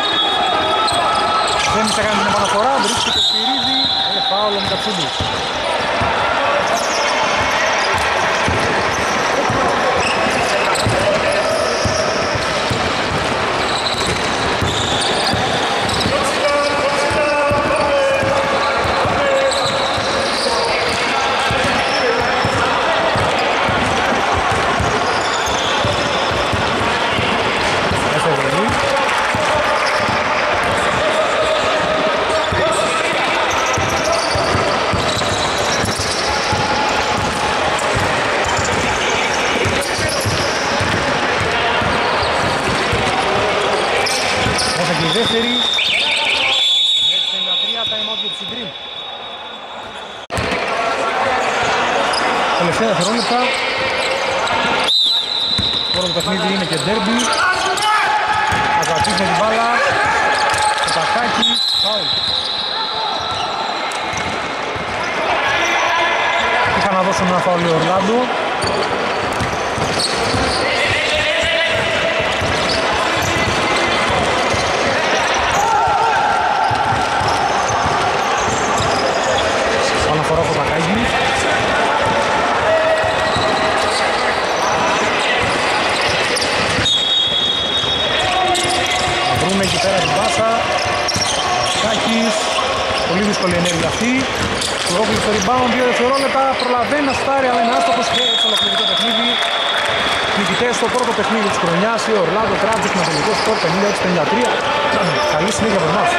Δεν θα κάνει την επαναφορά, βρίσκει το Σπυρίδι. Είναι φάουλ ο Μητατσούλης. Δεύτερη, πενήντα τρία, time out για τους Ιγκριν. Τελευταία δευτερόλεπτα. Τώρα το παιχνίδι είναι και ντέρμπι. Αγατής με την μπάλα. Το Κακάκι, φάουλ. Είχα να δώσω ένα φάουλ ο Ορλάντο. Αναφορά από τα Κακάκι. Θα βρούμε εκεί πέρα την πάσα. Κακάκης. Πολύ δύσκολη ενέργεια αυτή. Του Ρόκλης στο rebound, δύο δευτερόλεπτα. Προλαβαίνει να στάρει, αλλά είναι άστοχος και έτσι ολοκληρεί το παιχνίδι. Νικητές στο πρώτο παιχνίδι της χρονιάς. Η Ορλάντο Τράτζικ με τελικό σκορ πενήντα έξι πενήντα τρία. Καλή συνέχεια από εμάς.